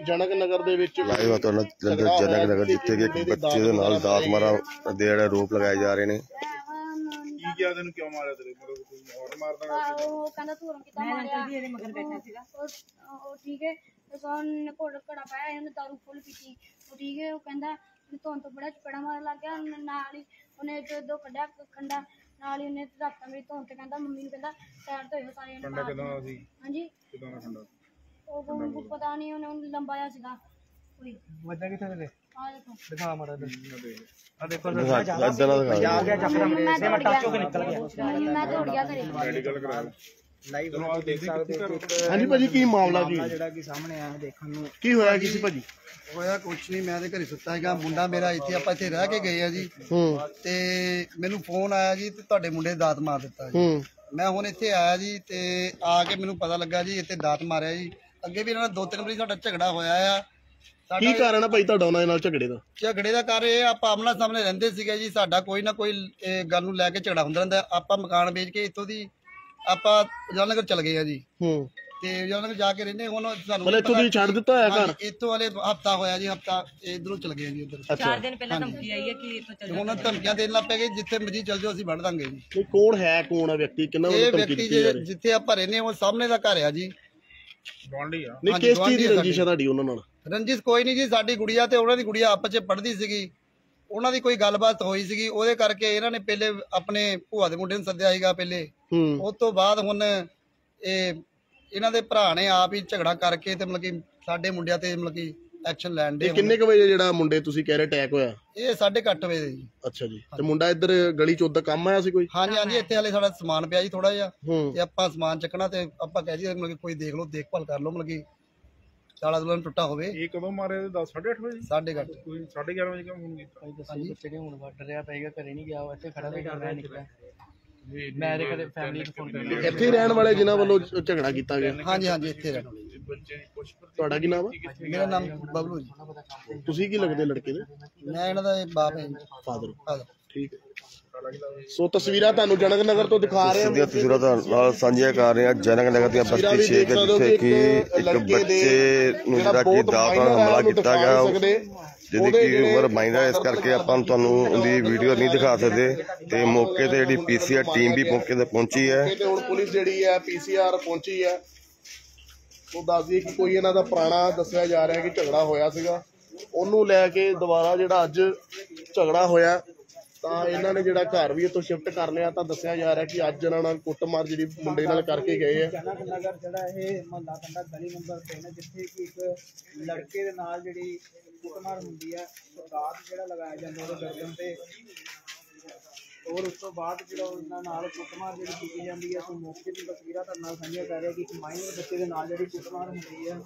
जनक नगर दे विच live जनक नगर जिथे कि एक बच्चे दे नाल दात मारा दे जेहड़े आरोप लगाए जा रहे हैं। क्यों मारा तेरे मतलब कोई और मारदा ਉਹ ਕਹਿੰਦਾ ਤੂੰ ਕਿੱਦਾਂ ਮਾਰਿਆ ਇਹਦੇ ਮਗਰ ਬੈਠਾ ਸੀਗਾ ਉਹ ਠੀਕ ਹੈ ਤੇ ਉਹਨੇ ਘੜਾ ਪਾਇਆ ਇਹਨੇ ਦਾਰੂ ਫੁੱਲ ਪੀਤੀ ਉਹ ਠੀਕ ਹੈ ਉਹ ਕਹਿੰਦਾ ਧੋਣ ਤੋਂ ਬੜਾ ਚਪੜਾ ਮਾਰਨ ਲੱਗ ਗਿਆ ਨਾਲ ਹੀ ਉਹਨੇ ਦੋ ਕੱਢਿਆ ਖੰਡਾ ਨਾਲ ਹੀ ਉਹਨੇ ਰੱਖਤਾ ਮੇਰੀ ਧੋਣ ਤੇ ਕਹਿੰਦਾ ਮੰਮੀ ਨੂੰ ਕਹਿੰਦਾ ਸਾਈਡ ਤੋਂ ਹੋਇਓ ਸਾਰੇ ਖੰਡਾ ਕਿਦਾਂ ਸੀ ਹਾਂਜੀ ਕਿਦਾਂ ਦਾ ਖੰਡਾ ਉਹ ਪਤਾ ਨਹੀਂ ਉਹਨੇ ਲੰਬਾ ਜਿਹਾ ਸੀਗਾ ਕੋਈ ਵੱਜਾ ਕਿੱਥੇ ਤੇਰੇ ਆ ਦੇਖੋ ਦਿਖਾ ਮਾੜਾ ਆ ਦੇਖੋ ਇਦਾਂ ਦਾ ਦਿਖਾ ਆ ਗਿਆ ਚੱਕਰ ਮੇਰੇ ਮੈਂ ਟੱਚ ਹੋ ਕੇ ਨਿਕਲ ਗਿਆ ਮੈਂ ਦੌੜ ਗਿਆ ਘਰੇ ਮੈਡੀਕਲ ਕਰਾ ਲਾਈਵ ਆਪ ਦੇਖ ਸਕਦੇ ਹੋ ਹਾਂਜੀ ਭਾਜੀ ਕੀ ਮਾਮਲਾ ਕੀ ਜਿਹੜਾ ਕਿ ਸਾਹਮਣੇ ਆਇਆ ਦੇਖਣ ਨੂੰ ਕੀ ਹੋਇਆ ਕੀ ਸੀ ਭਾਜੀ ਹੋਇਆ ਕੁਛ ਨਹੀਂ ਮੈਂ ਤੇ ਘਰੇ ਸੁੱਤਾ ਸੀਗਾ ਮੁੰਡਾ ਮੇਰਾ ਇੱਥੇ ਆਪਾਂ ਇੱਥੇ ਰਹਿ ਕੇ ਗਏ ਆ ਜੀ ਤੇ ਮੈਨੂੰ ਫੋਨ ਆਇਆ ਜੀ ਤੇ ਤੁਹਾਡੇ ਮੁੰਡੇ ਦਾਤ ਮਾਰ ਦਿੱਤਾ ਜੀ ਮੈਂ ਹੁਣ ਇੱਥੇ ਆਇਆ ਜੀ ਤੇ ਆ ਕੇ ਮੈਨੂੰ ਪਤਾ ਲੱਗਾ ਜੀ ਇੱਥੇ ਦਾਤ ਮਾਰਿਆ ਜੀ ਅੱਗੇ ਵੀ ਇਹਨਾਂ ਨਾਲ 2-3 ਵਾਰੀ ਸਾਡਾ ਝਗੜਾ ਹੋਇਆ ਆ ਕੀ ਕਾਰਨ ਆ ਭਾਈ ਤੁਹਾਡਾ ਉਹਨਾਂ ਨਾਲ ਝਗੜੇ ਦਾ ਕਾਰਨ ਇਹ ਆਪਾਂ ਆਮਣਾ ਸਾਹਮਣੇ ਰਹਿੰਦੇ ਸੀਗੇ ਜੀ ਸਾਡਾ ਕੋਈ ਨਾ ਕੋਈ ਗੱਲ ਨੂੰ ਲੈ ਕੇ ਝਗੜਾ ਹੁੰਦਾ ਰਹਿੰਦਾ ਆਪਾਂ ਮਕਾਨ ਵੇਚ ਕੇ ਇੱਥੋਂ ਦੀ ਆਪਾਂ ਜਲਨਗਰ ਚਲ ਗਏ ਆ ਜੀ ਤੇ ਜਲਨਗਰ ਜਾ ਕੇ ਰਹਿੰਦੇ ਹੁਣ ਸਾਨੂੰ ਮਤਲਬ ਇੱਥੋਂ ਦੀ ਛੱਡ ਦਿੱਤਾ ਹੋਇਆ ਘਰ ਇੱਥੋਂ ਵਾਲੇ ਹਫਤਾ ਹੋਇਆ ਜੀ ਹਫਤਾ ਇਧਰੋਂ ਚਲ ਗਏ ਜੀ ਉਧਰ 4 ਦਿਨ ਪਹਿਲਾਂ ਧਮਕੀ ਆਈ ਹੈ ਕਿ ਇੱਥੋਂ ਚੱਲ ਹੁਣ ਧਮਕੀਆਂ ਦੇਣ ਲੱਗ ਪਏ ਗਏ ਜਿੱਥੇ ਮਰਜੀ ਚੱਲ ਜਾਓ ਅਸੀਂ ਵੜ ਦਾਂਗੇ ਜੀ ਕੌਣ ਆ ਵਿਅਕਤੀ ਕਿੰਨਾ ਇਹ ਵਿਅਕਤੀ ਜਿੱਥੇ ਆਪਾਂ ਰਹਿੰਦੇ ਉਹ ਸਾਹਮਣੇ ਦਾ ਘਰ ਆ ਜੀ ਗਵਾਂਢੀ ਆ ਨਹੀਂ ਕਿਸ ਚੀਜ਼ ਦੀ ਰੰਜਿਸ਼ ਆ ਤੁਹਾਡੀ ਉਹਨਾਂ ਨਾਲ ਰੰਜਿਸ਼ ਕੋਈ ਨਹੀਂ ਜੀ ਸਾਡੀ ਗੁੜੀਆ ਤੇ ਉਹਨਾਂ ਦੀ ਗੁੜੀਆ ਆਪਸ ਚ ਪੜ੍ਹਦੀ ਸੀਗੀ ਉਹਨਾਂ ਦੀ ਕੋਈ ਗੱਲਬਾਤ ਹੋਈ ਸੀਗੀ ਉਹਦੇ ਕਰਕੇ ਇਹਨਾਂ ਨੇ ਪਹਿਲੇ ਆਪਣੇ ਭੂਆ ਦੇ ਮੁੰਡੇ ਨੂੰ ਸੱਦਿਆ ਸੀਗਾ ਪਹਿਲੇ ਉਸ ਤੋਂ ਬਾਅਦ ਹੁਣ ਇਹ ਇਹਨਾਂ ਦੇ ਭਰਾ ਨੇ ਆਪ ਹੀ ਝਗੜਾ ਕਰਕੇ ਤੇ ਮਤਲਬ ਕਿ ਸਾਡੇ ਮੁੰਡਿਆਂ ਤੇ ਮਤਲਬ ਕਿ ਐਕਸ਼ਨ ਲੈਣ ਦੇ ਕਿੰਨੇ ਕੁ ਵਜੇ ਜਿਹੜਾ ਮੁੰਡੇ ਤੁਸੀਂ ਕਹਿ ਰਹੇ ਅਟੈਕ ਹੋਇਆ ਇਹ 8:30 ਵਜੇ ਜੀ ਅੱਛਾ ਜੀ ਤੇ ਮੁੰਡਾ ਇੱਧਰ ਗਲੀ ਚ ਉਧਰ ਕੰਮ ਆਇਆ ਸੀ ਕੋਈ ਹਾਂਜੀ ਹਾਂਜੀ ਇੱਥੇ ਹਲੇ ਸਾਡਾ ਸਮਾਨ ਪਿਆ ਜੀ ਥੋੜਾ ਜਿਹਾ ਤੇ ਆਪਾਂ ਸਮਾਨ ਚੱਕਣਾ ਤੇ ਆਪਾਂ ਕਹਿ ਜੀ ਮਤਲਬ ਕਿ ਕੋਈ ਦੇਖ ਲਓ ਦੇਖਭਾਲ ਕਰ ਲਓ ਮਤਲਬ ਕਿ ਚਾਲਾ ਦੁਲਨ ਟੁੱਟਾ ਹੋਵੇ ਇਹ ਕਦੋਂ ਮਾਰੇ 10:30 ਵਜੇ 8:30 ਕੋਈ 11:30 ਵਜੇ ਕਿਉਂ ਫੋਨ ਕੀਤਾ ਦੱਸੀ ਬੱਚੇ ਨੇ ਹੁਣ ਵੱਢ ਰਿਹਾ ਪਏਗਾ ਘਰੇ ਨਹੀਂ ਗਿਆ ਇੱਥੇ ਖੜਾ ਤੇ ਮੈਂ ਨਿਕਲਿਆ ਮੈਂ ਤੇ ਕਦੇ ਫੈਮਿਲੀ ਨੂੰ ਫੋਨ ਕਰਦਾ ਇੱਥੇ ਰਹਿਣ ਵਾਲੇ ਜਿਨ੍ਹਾਂ ਵੱਲੋਂ ਝਗੜਾ ਕੀਤਾ ਗਿਆ ਹਾਂਜੀ ਹਾਂਜੀ ਇੱਥੇ ਰਹਿਣ ਵਾਲੇ ਤੁਹਾਡਾ ਕੀ ਨਾਮ ਹੈ ਮੇਰਾ ਨਾਮ ਬਬਲੂ ਜੀ ਤੁਸੀਂ ਕੀ ਲੱਗਦੇ ਲੜਕੇ ਦੇ ਮੈਂ ਇਹਨਾਂ ਦਾ ਬਾਪ ਹੈ ਫਾਦਰ ਠੀਕ ਹੈ ਸੋ ਤਸਵੀਰਾਂ ਤੁਹਾਨੂੰ ਜਨਕ ਨਗਰ ਤੋਂ ਦਿਖਾ ਰਹੇ ਹਾਂ ਤਸਵੀਰਾਂ ਨਾਲ ਸਾਂਝੀਆਂ ਕਰ ਰਹੇ ਹਾਂ ਜਨਕ ਨਗਰ ਦੀਆਂ ਬਸਤੀ 6 ਜਿੱਥੇ ਕਿ ਇੱਕ ਬੱਚੇ ਨੂੰ ਜਿਹੜਾ ਕਿ ਦਾਤ ਨਾਲ ਹਮਲਾ ਕੀਤਾ ਗਿਆ ਜਿਹਦੀ ਕਿ ਉਮਰ ਮਾਇਨਾ ਇਸ ਕਰਕੇ ਆਪਾਂ ਤੁਹਾਨੂੰ ਉਹਦੀ ਵੀਡੀਓ ਨਹੀਂ ਦਿਖਾ ਸਕਦੇ ਤੇ ਮੌਕੇ ਤੇ ਜਿਹੜੀ ਪੀਸੀਆਰ ਟੀਮ ਵੀ ਮੌਕੇ ਤੇ ਪਹੁੰਚੀ ਹੈ ਤੇ ਹੁਣ ਪੁਲਿਸ ਜਿਹੜੀ ਹੈ ਪੀਸੀਆਰ ਪਹੁੰਚੀ ਹੈ ਉਹ ਦੱਸਦੀ ਕਿ ਕੋਈ ਇਹਨਾਂ ਦਾ ਪੁਰਾਣਾ ਦੱਸਿਆ ਜਾ ਰਿਹਾ ਕਿ ਝਗੜਾ ਹੋਇਆ ਸੀਗਾ ਉਹਨੂੰ ਲੈ ਕੇ ਦੁਬਾਰਾ ਜਿਹੜਾ ਅੱਜ ਝਗੜਾ ਹੋਇਆ ਤਾਂ ਇਹਨਾਂ ਨੇ ਜਿਹੜਾ ਘਰ ਵੀ ਇੱਥੋਂ ਸ਼ਿਫਟ ਕਰ ਲਿਆ ਤਾਂ ਦੱਸਿਆ ਜਾ ਰਿਹਾ ਕਿ ਅੱਜ ਇਹਨਾਂ ਨਾਲ ਕੁੱਟਮਾਰ ਜਿਹੜੀ ਮੁੰਡੇ ਨਾਲ ਕਰਕੇ ਗਏ ਆ ਜਨਕ ਨਗਰ ਜਿਹੜਾ ਇਹ ਮਹੱਲਾ ਪੈਂਦਾ ਗਲੀ ਨੰਬਰ 3 ਜਿੱਥੇ ਕਿ ਇੱਕ ਲੜਕੇ ਦੇ ਨਾਲ ਜਿਹੜੀ ਕੁੱਟਮਾਰ ਹੁੰਦੀ ਹੈ ਦਾਤ ਜਿਹੜਾ ਲਗਾਇਆ ਜਾਂਦਾ ਉਹਦੇ ਗਰਦਨ ਤੇ ਔਰ ਉਸ ਤੋਂ ਬਾਅਦ ਜਿਹੜਾ ਉਹਨਾਂ ਨਾਲ ਕੁੱਟਮਾਰ ਜਿਹੜੀ ਕੀਤੀ ਜਾਂਦੀ ਹੈ ਸੋ ਮੌਕੇ ਦੀ ਤਸਵੀਰਾਂ ਤੁਹਾਡੇ ਨਾਲ ਸਾਂਝੀਆਂ ਕਰ ਰਿਹਾ ਕਿ ਇੱਕ ਮਾਈਨਰ ਬੱਚੇ ਦੇ ਨਾਲ ਜਿਹੜੀ ਕੁੱਟਮਾਰ ਹੁੰਦੀ ਹੈ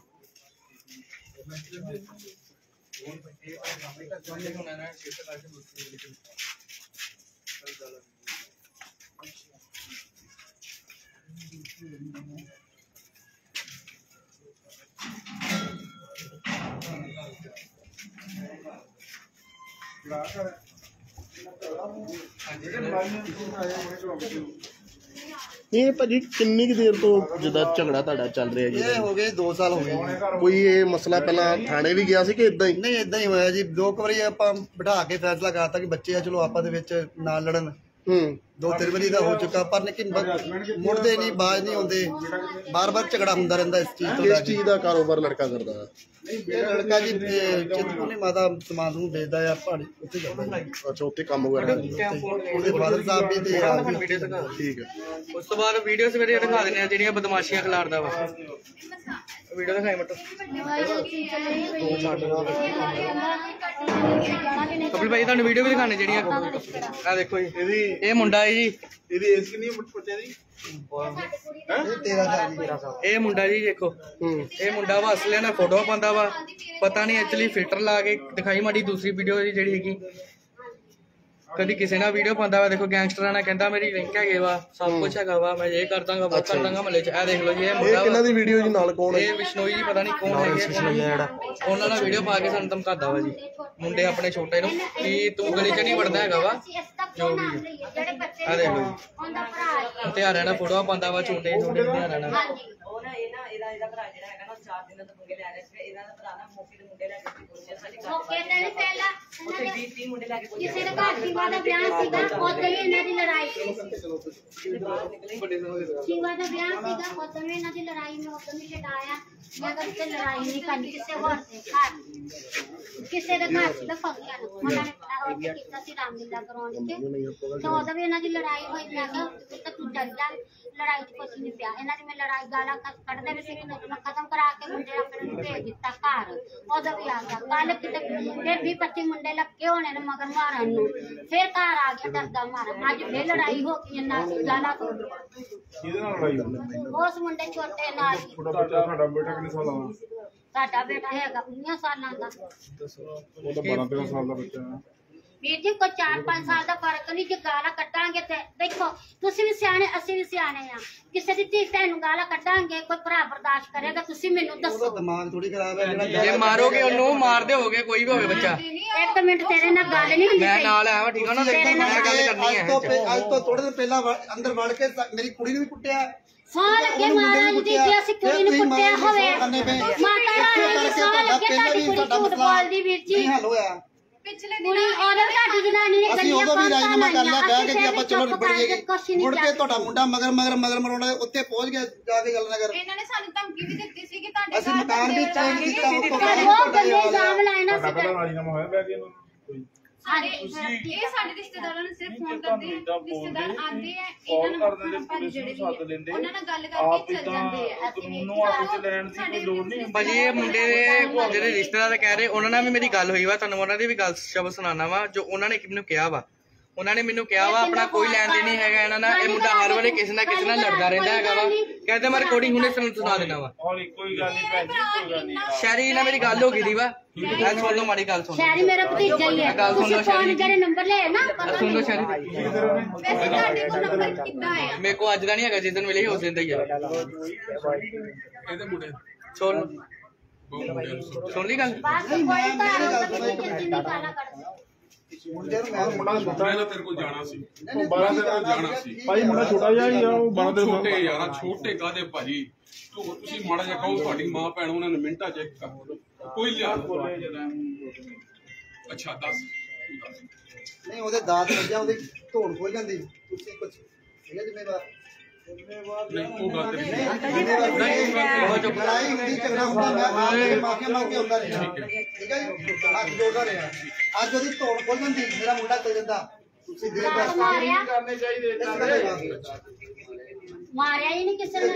ਇਹ ਭਾਜੀ ਕਿੰਨੀ ਕੁ ਦੇਰ ਤੋਂ ਜਿੱਦਾਂ ਝਗੜਾ ਤੁਹਾਡਾ ਚੱਲ ਰਿਹਾ ਜੀ ਇਹ ਹੋ ਗਏ 2 ਸਾਲ ਹੋ ਗਏ ਕੋਈ ਇਹ ਮਸਲਾ ਪਹਿਲਾਂ ਥਾਣੇ ਵੀ ਗਿਆ ਸੀ ਕਿ ਇਦਾਂ ਹੀ ਨਹੀਂ ਇਦਾਂ ਹੀ ਹੋਇਆ ਜੀ 2 ਵਾਰੀ ਆਪਾਂ ਬਿਠਾ ਕੇ ਫੈਸਲਾ ਕਰਤਾ ਕਿ ਬੱਚੇ ਆ ਚਲੋ ਆਪਾਂ ਦੇ ਵਿੱਚ ਨਾ ਲੜਨ 2-3 ਵਾਰੀ ਦਾ ਹੋ ਚੁੱਕਾ ਪਰ ਲੇਕਿਨ ਮੁੜਦੇ ਨਹੀਂ ਬਾਜ਼ ਨਹੀਂ ਆਉਂਦੇ ਬਾਰ-ਬਾਰ ਝਗੜਾ ਹੁੰਦਾ ਰਹਿੰਦਾ ਇਸ ਚੀਜ਼ ਤੋਂ ਕਿਸ ਚੀਜ਼ ਦਾ ਕਾਰੋਬਾਰ ਲੜਕਾ ਕਰਦਾ ਹੈ ਇਹ ਲੜਕਾ ਜੀ ਚਿੰਤਪੁਰਨੀ ਮਾਤਾ ਸਮਾਨ ਨੂੰ ਵੇਚਦਾ ਆ ਪਹਾੜੀ ਉੱਥੇ ਜਾਂਦਾ ਅੱਛਾ ਉੱਥੇ ਕੰਮ ਵਗੈਰਾ ਉਹਦੇ ਫਾਦਰ ਸਾਹਿਬ ਵੀ ਤੇ ਆਪ ਵੀ ਠੀਕ ਹੈ ਉਸ ਤੋਂ ਬਾਅਦ ਵੀਡੀਓ ਸਵੇਰੇ ਦਿਖਾ ਦਿੰਦੇ ਆ ਜਿਹੜੀਆਂ ਬਦਮਾਸ਼ੀਆਂ ਖਿਲਾਰਦਾ ਵਾ ਵੀਡੀਓ ਦਿਖਾਈ ਮਟੋ ਕਪਿਲ ਭਾਈ ਤੁਹਾਨੂੰ ਵੀਡੀਓ ਵੀ ਦਿਖਾਣੇ ਜਿਹੜੀਆਂ ਆ ਦੇਖੋ ਜੀ ਇਹ ਮੁੰਡਾ ਹੈ ਜੀ ਇਹਦੀ ਏਜ ਕਿੰਨੀ ਹੈ ਬੱਚੇ ਦੀ 13 ਸਾਲ ਇਹ ਮੁੰਡਾ ਜੀ ਦੇਖੋ ਇਹ ਮੁੰਡਾ ਵਾ ਅਸਲੇ ਨਾਲ ਫੋਟੋ ਪਾਉਂਦਾ ਵਾ ਪਤਾ ਨਹੀਂ ਐਕਚੁਅਲੀ ਫਿਲਟਰ ਲਾ ਕੇ ਦਿਖਾਈ ਮਾੜੀ ਦੂਸਰੀ ਵੀਡੀਓ ਜਿਹੜੀ ਹੈਗੀ ਕਦੀ ਕਿਸੇ ਨਾਲ ਵੀਡੀਓ ਪਾਉਂਦਾ ਵਾ ਦੇਖੋ ਗੈਂਗਸਟਰਾਂ ਨਾਲ ਕਹਿੰਦਾ ਮੇਰੀ ਲਿੰਕ ਹੈਗੇ ਵਾ ਸਭ ਕੁਝ ਹੈਗਾ ਵਾ ਮੈਂ ਇਹ ਕਰ ਦਾਂਗਾ ਉਹ ਕਰ ਦਾਂਗਾ ਮਹੱਲੇ ਚ ਇਹ ਦੇਖ ਲਓ ਜੀ ਇਹ ਮੁੰਡਾ ਕਿਹਨਾਂ ਦੀ ਵੀਡੀਓ ਜੀ ਨਾਲ ਕੌਣ ਹੈ ਇਹ ਵਿਸ਼ਨੋਈ ਜੀ ਪਤਾ ਨਹੀਂ ਕੌਣ ਹੈਗੇ ਉਹਨਾਂ ਨਾਲ ਵੀਡੀਓ ਪਾ ਕੇ ਸਾਨੂੰ ਧਮਕਾਉਂਦਾ ਵਾ ਜੀ ਮੁੰਡੇ ਆਪਣੇ ਛੋਟੇ ਨੂੰ ਕਿ ਤੂੰ ਗਲੀ ਚ ਨਹੀਂ ਵੜਦਾ ਹੈਗਾ ਵਾ ਜੋ ਵੀ ਆ ਦੇਖ ਲਓ ਜੀ ਹਥਿਆਰਾਂ ਨਾਲ ਫੋਟੋਆਂ ਪਾਉਂਦਾ ਵਾ ਛੋਟੇ ਹਥਿਆਰਾਂ ਨਾਲ ਉਹ ਨਾ ਇਹਦਾ ਭਰਾ ਜਿਹੜਾ ਹੈਗਾ ਨਾ 4 ਦਿਨਾਂ ਤੋਂ ਮੰਗੇ ਲੈ ਰਿਹਾ ਸੀ ਇਹਦਾ ਭਰਾ ਨਾ ਕਿਸੇ ਦੇ ਘਰ ਸ਼ਿਵਾ ਦਾ ਵਿਆਹ ਸੀਗਾ ਉਦੋਂ ਵੀ ਇਹਨਾਂ ਦੀ ਲੜਾਈ ਸ਼ਿਵਾ ਦਾ ਵਿਆਹ ਸੀਗਾ ਉਦੋਂ ਵੀ ਇਹਨਾਂ ਦੀ ਲੜਾਈ ਮੈਂ ਉਦੋਂ ਵੀ ਛਡਾਇਆ ਮੈਂ ਕਦੇ ਲੜਾਈ ਨਹੀਂ ਕਰਨੀ ਕਿਸੇ ਹੋਰ ਦੇ ਘਰ ਕਿਸੇ ਦੇ ਘਰ ਸੀਗਾ ਫੰਕਸ਼ਨ ਉਹਨਾਂ ਨੇ ਉਹ ਕੀਤਾ ਸੀ ਰਾਮਲੀਲਾ ਗਰਾਊਂਡ 'ਚ ਤੇ ਉਦੋਂ ਵੀ ਇਹਨਾਂ ਦੀ ਲੜਾਈ ਹੋਈ ਮੈਂ ਕਿਹਾ ਤੂੰ ਡਰ ਜਾ ਲੜਾਈ 'ਚ ਕੁਛ ਨਹੀਂ ਪਿਆ ਇਹਨਾਂ ਦੀ ਮੈਂ ਲੜਾਈ ਗਾਲਾਂ ਕੱਢਦੇ ਵੀ ਸੀ ਮੈਂ ਖਤਮ ਕਰਾ ਕੇ ਮੁੰਡੇ ਆਪਣੇ ਨੂੰ ਭੇਜ ਦਿੱਤਾ ਘਰ ਉਦੋਂ ਵੀ ਆ ਗਿਆ ਕੱਲ ਕਿਤੇ ਫਿਰ 20-25 ਮੁੰਡੇ ਲੱਗੇ ਹੋਣੇ ਨੇ ਮਗਰ ਮਾਰਨ ਨੂੰ ਫਿਰ ਘਰ ਆ ਗਿਆ ਡਰਦਾ ਮਾਰਨ ਅੱਜ ਫਿਰ ਲੜਾਈ ਹੋ ਗਈ ਇਹਨਾਂ ਦੀ ਗਾਲਾਂ ਤੋਂ ਉਸ ਮੁੰਡੇ ਛੋਟੇ ਨਾਲ ਤੁਹਾਡਾ ਬੇਟਾ ਕਿੰਨੇ ਸਾਲ ਦਾ ਸਾਡਾ ਬੇਟਾ ਹੈਗਾ 19 ਸਾਲਾਂ ਦਾ ਉਹਦਾ 12-13 ਸਾਲ ਦਾ ਬੱਚਾ ਹੈ ਵੀਰ ਜੀ ਕੋਈ 4-5 ਸਾਲ ਦਾ ਫਰਕ ਨਹੀਂ ਜੇ ਗਾਲਾਂ ਕੱਢਾਂਗੇ ਤੇ ਦੇਖੋ ਤੁਸੀਂ ਵੀ ਸਿਆਣੇ ਅਸੀਂ ਵੀ ਸਿਆਣੇ ਆ ਕਿਸੇ ਦੀ ਧੀ ਭੈਣ ਨੂੰ ਗਾਲਾਂ ਕੱਢਾਂਗੇ ਕੋਈ ਭਰਾ ਬਰਦਾਸ਼ਤ ਕਰੇਗਾ ਤੁਸੀਂ ਮੈਨੂੰ ਦੱਸੋ ਦਿਮਾਗ ਥੋੜੀ ਖਰਾਬ ਹੈ ਜੇ ਮਾਰੋਗੇ ਉਹਨੂੰ ਮਾਰਦੇ ਹੋਗੇ ਕੋਈ ਵੀ ਹੋਵੇ ਬੱਚਾ ਇੱਕ ਮਿੰਟ ਤੇਰੇ ਨਾਲ ਗੱਲ ਨਹੀਂ ਹੁੰਦੀ ਮੈਂ ਨਾਲ ਆਇਆ ਠੀਕ ਆ ਨਾ ਦੇਖੋ ਮੈਂ ਗੱਲ ਕਰਨੀ ਹੈ ਅੱਜ ਤੋਂ ਥੋੜੇ ਦਿਨ ਪਹਿਲਾਂ ਅੰਦਰ ਵੜ ਕੇ ਮੇਰੀ ਕੁੜੀ ਨੂੰ ਵੀ ਕੁੱਟਿਆ ਸਾਲ ਅੱਗੇ ਮਹਾਰਾਜ ਦੀ ਜੇ ਅਸੀਂ ਕੁੜੀ ਨੂੰ ਕੁੱਟਿਆ ਹੋਵੇ ਮਾਤਾ ਰਾਣੀ ਦੀ ਸਾਲ ਅੱਗੇ ਤੁਹਾਡੀ ਕੁੜੀ ਝੂਠ ਬੋਲਦੀ ਵੀਰ ਜੀ ਹੱਲ ਹੋਇਆ ਕੁੜੀ ਔਰ ਤੁਹਾਡੀ ਜਨਾਨੀ ਨੇ ਅਸੀਂ ਗੱਲੀਆਂ ਉਦੋਂ ਵੀ ਰਾਜਨਾਮਾ ਕਰ ਲਿਆ ਕਹਿ ਕੇ ਕਿ ਆਪਾਂ ਚਲੋ ਨਿਬੜ ਜਾਈਏ ਕੁਛ ਮੁੜ ਨਹੀਂ ਕੇ ਤੁਹਾਡਾ ਮੁੰਡਾ ਮਗਰ ਮਰਾਉਣਾ ਉੱਥੇ ਪਹੁੰਚ ਗਿਆ ਜਾ ਕੇ ਗੱਲ ਨਾ ਕਰ ਇਹਨਾਂ ਨੇ ਸਾਨੂੰ ਧਮਕੀ ਵੀ ਦਿੱਤੀ ਸੀ ਕਿ ਤੁਹਾਡੇ ਅਸੀਂ ਮਕਾਨ ਵੀ ਚੇਂਜ ਕੀਤਾ ਉਸ ਤੋਂ ਉਹ ਬੰਦੇ ਇਲਜ਼ਾਮ ਲਾਏ ਨਾ ਤੁਹਾਡਾ ਪਹਿਲਾਂ ਰਾਜੀਨਾਮਾ ਹੋਇਆ ਬੈ ਕੇ ਇਹਨਾਂ ਨੂੰ ਕੋਈ ਇਹ ਸਾਡੇ ਰਿਸ਼ਤੇਦਾਰਾਂ ਨੂੰ ਸਿਰਫ ਫੋਨ ਕਰਦੇ ਰਿਸ਼ਤੇਦਾਰ ਆਉਂਦੇ ਆ ਇਹਨਾਂ ਨੂੰ ਭਾਜੀ ਜਿਹੜੇ ਵੀ ਉਹਨਾਂ ਨਾਲ ਗੱਲ ਕਰਕੇ ਚੱਲ ਜਾਂਦੇ ਆ ਭਾਜੀ ਇਹ ਮੁੰਡੇ ਦੇ ਜਿਹੜੇ ਰਿਸ਼ਤੇਦਾਰ ਕਹਿ ਰਹੇ ਉਹਨਾਂ ਨਾਲ ਵੀ ਮੇਰੀ ਗੱਲ ਹੋਈ ਵਾ ਤੁਹਾਨੂੰ ਉਹਨਾਂ ਦੀ ਵੀ ਗੱਲ ਸ਼ਬਦ ਸੁਣਾਉਣਾ ਵਾ ਜੋ ਉਹਨਾਂ ਨੇ ਮੈਨੂੰ ਕਿਹਾ ਵਾ ਉਹਨਾਂ ਨੇ ਮੈਨੂੰ ਕਿਹਾ ਵਾ ਆਪਣਾ ਕੋਈ ਲੈਣ ਦੇਣ ਨਹੀਂ ਹੈਗਾ ਇਹਨਾਂ ਨਾਲ ਇਹ ਮੁੰਡਾ ਹਰ ਵੇਲੇ ਕਿਸੇ ਨਾ ਕਿਸੇ ਨਾਲ ਲੜਦਾ ਰਹਿੰਦਾ ਹੈਗਾ ਵਾ ਕਹਿੰਦੇ ਮੈਂ ਰਿਕਾਰਡਿੰਗ ਹੁਣੇ ਸੁਣਾ ਦੇਣਾ ਵਾ ਕੋਈ ਗੱਲ ਨਹੀਂ ਭੈਣ ਜੀ ਕੋਈ ਗੱਲ ਨਹੀਂ ਸ਼ਹਿਰੀ ਨਾਲ ਮੇਰੀ ਗੱਲ ਹੋ ਗਈ ਦੀ ਵਾ ਗੱਲ ਸੁਣ ਲਓ ਮਾੜੀ ਗੱਲ ਸੁਣ ਸ਼ਹਿਰੀ ਮੇਰਾ ਭਤੀਜਾ ਹੀ ਹੈ ਤੁਸੀਂ ਫੋਨ ਜਿਹੜੇ ਨੰਬਰ ਲਏ ਨਾ ਸੁਣ ਲਓ ਸ਼ਹਿਰੀ ਵੈਸੇ ਤੁਹਾਡੇ ਕੋਲ ਨੰਬਰ ਕਿੱਦਾਂ ਆਇਆ ਮੇਰੇ ਕੋ ਅੱਜ ਦਾ ਨਹੀਂ ਹੈਗਾ ਜਿਸ ਦਿਨ ਮਿਲੇ ਉਸ ਦਿਨ ਦਾ ਹੀ ਆ ਸੁਣ ਲਈ ਗੱਲ ਬਸ ਕੋਈ ਘਰ ਹੋਊਗਾ ਕਿ ਜਿੰਨੀ ਗਾਲਾਂ ਕੱਢਦੇ ਮੁੰਡੇ ਨੂੰ ਮੈਂ ਮੁੰਡਾ ਛੋਟਾ ਜਿਹਾ ਤੇਰੇ ਕੋਲ ਜਾਣਾ ਸੀ 12 ਦਿਨ ਜਾਣਾ ਸੀ ਭਾਈ ਮੁੰਡਾ ਛੋਟਾ ਜਿਹਾ ਹੀ ਆ ਉਹ 12 ਦਿਨ ਛੋਟੇ ਯਾਰ ਛੋਟੇ ਕਾਦੇ ਭਾਜੀ ਤੁਸੀਂ ਮਾੜਾ ਜਿਹਾ ਕਹੋ ਤੁਹਾਡੀ ਮਾਂ ਭੈਣ ਉਹਨਾਂ ਨੇ ਮਿੰਟਾਂ ਚੈੱਕ ਕਰ ਕੋਈ ਲਿਆ ਅੱਛਾ ਦੱਸ ਨਹੀਂ ਉਹਦੇ ਦਾਤ ਵੱਜਿਆ ਉਹਦੀ ਧੋਣ ਖੋਲ ਜਾਂਦੀ ਤੁਸੀਂ ਕੁਝ ਹੈਗਾ ਜ਼ਿੰਮੇਵਾਰ ਨਹੀਂ ਉਹ ਗੱਲ ਤੇਰੀ ਲੜਾਈ ਹੁੰਦੀ ਝਗੜਾ ਹੁੰਦਾ ਮੈਂ ਮਾਫੀ ਮੰਗ ਕੇ ਹੁੰਦਾ ਰਿਹਾ ਠੀਕ ਹੈ ਜੀ ਹੱਥ ਜੋੜਦਾ ਰਿਹਾ ਅੱਜ ਉਹਦੀ ਧੋਣ ਖੋਲ ਜਾਂਦੀ ਮੇਰਾ ਮੁੰਡਾ ਚੱਲ ਜਾਂਦਾ ਤੁਸੀਂ ਦੇਰ ਬਾਅਦ ਕਰਨੇ ਚਾਹੀਦੇ ਮਾਰਿਆ ਹੀ ਨਹੀਂ ਕਿਸੇ ਨੇ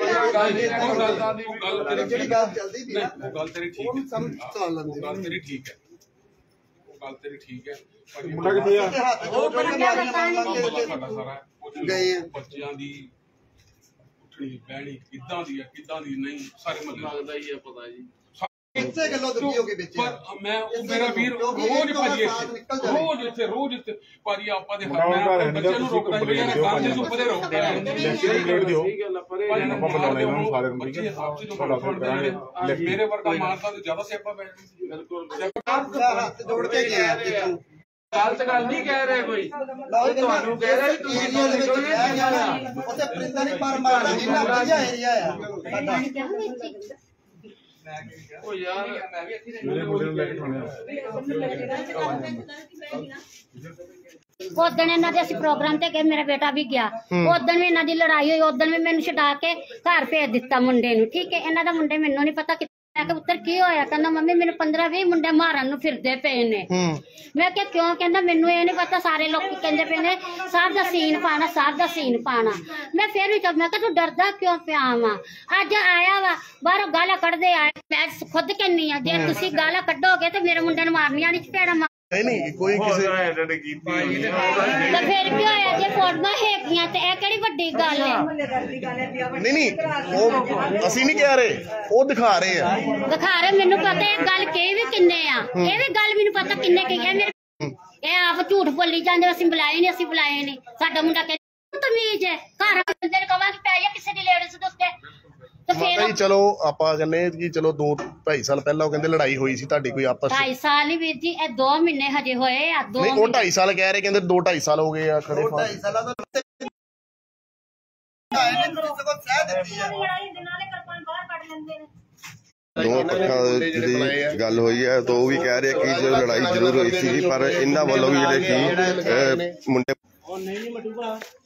ਜਿਹੜੀ ਗੱਲ ਚੱਲਦੀ ਪਈ ਉਹ ਗੱਲ ਤੇਰੀ ਠੀਕ ਹੈ ਸਮਝ ਚੱਲ ਲੈਂਦੇ ਗੱਲ ਤੇਰੀ ਠੀਕ ਹੈ ਉਹ ਗੱਲ ਤੇਰੀ ਠੀਕ ਹੈ ਮੁੰਡਾ ਕਿੱਥੇ ਆ ਹੱਥ ਜੋੜ ਕੇ ਮਾਫੀ ਮੰਗ ਸਾਡਾ ਸਾਰਾ ਗਏ ਬੱਚਿਆਂ ਦੀ ਉੱਠਣੀ ਬਹਿਣੀ ਕਿੱਦਾਂ ਦੀ ਹੈ ਕਿੱਦਾਂ ਦੀ ਨਹੀਂ ਸਾਰੇ ਮੱਲੇ ਲੱਗਦਾ ਹੀ ਹੈ ਪਤਾ ਜੀ ਇਸੇ ਗੱਲੋਂ ਦੁਖੀ ਹੋ ਕੇ ਵਿੱਚ ਪਰ ਮੈਂ ਉਹ ਮੇਰਾ ਵੀਰ ਰੋਜ਼ ਭਾਜੀ ਰੋਜ਼ ਇੱਥੇ ਭਾਜੀ ਆਪਾਂ ਦੇ ਹੱਥ ਮੈਂ ਬੱਚਿਆਂ ਨੂੰ ਰੋਕਦਾ ਹੀ ਯਾਰ ਕੰਮ ਦੇ ਉੱਪਰ ਰੋਕਦਾ ਹੈ ਕੰਪਲੀਟ ਦਿਓ ਆਪਾਂ ਬੁਲਾਉਣੇ ਇਹਨਾਂ ਨੂੰ ਸਾਰੇ ਨੂੰ ਬੱਚੇ ਆਪਸੇ ਜੋ ਮੇਰੇ ਵਰਗਾ ਮਾਰਦਾ ਤੇ ਜ਼ਿਆਦਾ ਸਿਆਪਾ ਪੈ ਜਾਂਦਾ ਬਿਲਕੁਲ ਹੱਥ ਜੋੜ ਕੇ ਗਿਆ ਦੇਖੋ ਗਲਤ ਗੱਲ ਨਹੀਂ ਕਹਿ ਰਹੇ ਕੋਈ ਤੁਹਾਨੂੰ ਕਹਿ ਰਿਹਾ ਤੁਸੀਂ ਉੱਥੇ ਪਰਿੰਦਾ ਨਹੀਂ ਪਰ ਮਾਰਦਾ ਇੰਨਾ ਵਧੀਆ ਏਰੀਆ ਆ ਸਾਡਾ ਉਹ ਯਾਰ ਮੈਂ ਵੀ ਇੱਥੇ ਮੇਰੇ ਮੁੰਡੇ ਨੂੰ ਲੈ ਕੇ ਆਉਣਾ ਉਦਣ ਇਹਨਾਂ ਦੇ ਅਸੀਂ ਪ੍ਰੋਗਰਾਮ ਤੇ ਗਏ ਮੇਰਾ ਬੇਟਾ ਵੀ ਗਿਆ ਉਦਣ ਵੀ ਇਹਨਾਂ ਦੀ ਲੜਾਈ ਹੋਈ ਉਦਣ ਵੀ ਮੈਨੂੰ ਛਡਾ ਕੇ ਘਰ ਭੇਜ ਦਿੱਤਾ ਮੁੰਡੇ ਨੂੰ ਠੀਕ ਹੈ ਇਹਨਾਂ ਦਾ ਮੁੰਡੇ ਮੈਨੂੰ ਨਹੀਂ ਪਤਾ ਮੈਂ ਕਿਹਾ ਪੁੱਤਰ ਕੀ ਹੋਇਆ ਕਹਿੰਦਾ ਮੰਮੀ ਮੈਨੂੰ 15-20 ਮੁੰਡੇ ਮਾਰਨ ਨੂੰ ਫਿਰਦੇ ਪਏ ਨੇ ਮੈਂ ਕਿਹਾ ਕਿਉਂ ਕਹਿੰਦਾ ਮੈਨੂੰ ਇਹ ਨਹੀਂ ਪਤਾ ਸਾਰੇ ਲੋਕੀ ਕਹਿੰਦੇ ਪਏ ਨੇ ਸਾਹਿਬ ਦਾ ਸੀਨ ਪਾਣਾ ਸਾਹਿਬ ਦਾ ਸੀਨ ਪਾਣਾ ਮੈਂ ਫਿਰ ਵੀ ਮੈਂ ਕਿਹਾ ਤੂੰ ਡਰਦਾ ਕਿਉਂ ਪਿਆ ਵਾ ਅੱਜ ਆਇਆ ਵਾ ਬਾਹਰੋਂ ਗਾਲਾਂ ਕੱਢਦੇ ਆਏ ਮੈਂ ਖੁਦ ਕਹਿੰਨੀ ਆ ਜੇ ਤੁਸੀਂ ਗਾਲਾਂ ਕੱਢੋਗੇ ਤੇ ਮੇਰੇ ਮੁੰਡੇ ਨੂੰ ਮਾਰਨੀਆਂ ਨਹੀਂ ਚਪੇੜਾ ਨਹੀਂ ਕੋਈ ਕਿਸੇ ਐਡਿਟ ਕੀਤੀ ਤੇ ਫਿਰ ਕੀ ਹੋਇਆ ਜੇ ਫੋਟੋਆਂ ਹੈਗੀਆਂ ਤੇ ਇਹ ਕਿਹੜੀ ਵੱਡੀ ਗੱਲ ਹੈ ਨਹੀਂ ਉਹ ਅਸੀਂ ਨਹੀਂ ਕਹਿ ਰਹੇ ਉਹ ਦਿਖਾ ਰਹੇ ਆ ਦਿਖਾ ਰਹੇ ਮੈਨੂੰ ਪਤਾ ਇਹ ਗੱਲ ਕਹੀ ਵੀ ਕਿੰਨੇ ਆ ਇਹ ਵੀ ਗੱਲ ਮੈਨੂੰ ਪਤਾ ਕਿੰਨੇ ਕਹੀ ਹੈ ਮੇਰੇ ਇਹ ਆਪ ਝੂਠ ਬੋਲੀ ਜਾਂਦੇ ਅਸੀਂ ਬੁਲਾਏ ਨਹੀਂ ਸਾਡਾ ਮੁੰਡਾ ਕਹਿੰਦਾ ਤਮੀਜ਼ ਹੈ ਘਰ ਬੰਦੇ ਨੇ ਕਵਾਂ ਕਿ ਪੈ ਜਾ ਕਿਸੇ ਦੀ ਲੇਡੀਜ਼ ਦੇ ਉੱਤੇ ਤੇ ਮਾਤਾ ਜੀ ਚਲੋ ਆਪਾਂ ਕਹਿੰਦੇ ਕਿ ਚਲੋ 2-2.5 ਸਾਲ ਪਹਿਲਾਂ ਉਹ ਕਹਿੰਦੇ ਲੜਾਈ ਹੋਈ ਸੀ ਤੁਹਾਡੀ ਕੋਈ ਆਪਸ 2.5 ਸਾਲ ਹੀ ਵੀਰ ਜੀ ਇਹ 2 ਮਹੀਨੇ ਹਜੇ ਹੋਏ ਆ 2 ਨਹੀਂ ਉਹ 2.5 ਸਾਲ ਕਹਿ ਰਹੇ ਕਹਿੰਦੇ 2-2.5 ਸਾਲ ਹੋ ਗਏ ਆ ਖੜੇ 2.5 ਸਾਲਾਂ ਤੋਂ ਸਹਿ ਦਿੱਤੀ ਹੈ ਲੜਾਈ ਦੇ ਨਾਲੇ ਕਰਪਾਨ ਬਾਹਰ ਕੱਢ ਲੈਂਦੇ ਨੇ ਦੋਵਾਂ ਪੱਖਾਂ ਦੀ ਗੱਲ ਹੋਈ ਹੈ ਤਾਂ ਉਹ ਵੀ ਕਹਿ ਰਹੇ ਕਿ ਜੋ ਲੜਾਈ ਜ਼ਰੂਰ ਹੋਈ ਸੀ ਪਰ ਇਹਨਾਂ ਵੱਲੋਂ ਵੀ ਜਿਹੜੇ ਕਿ ਮੁੰਡੇ नहीं मटूबा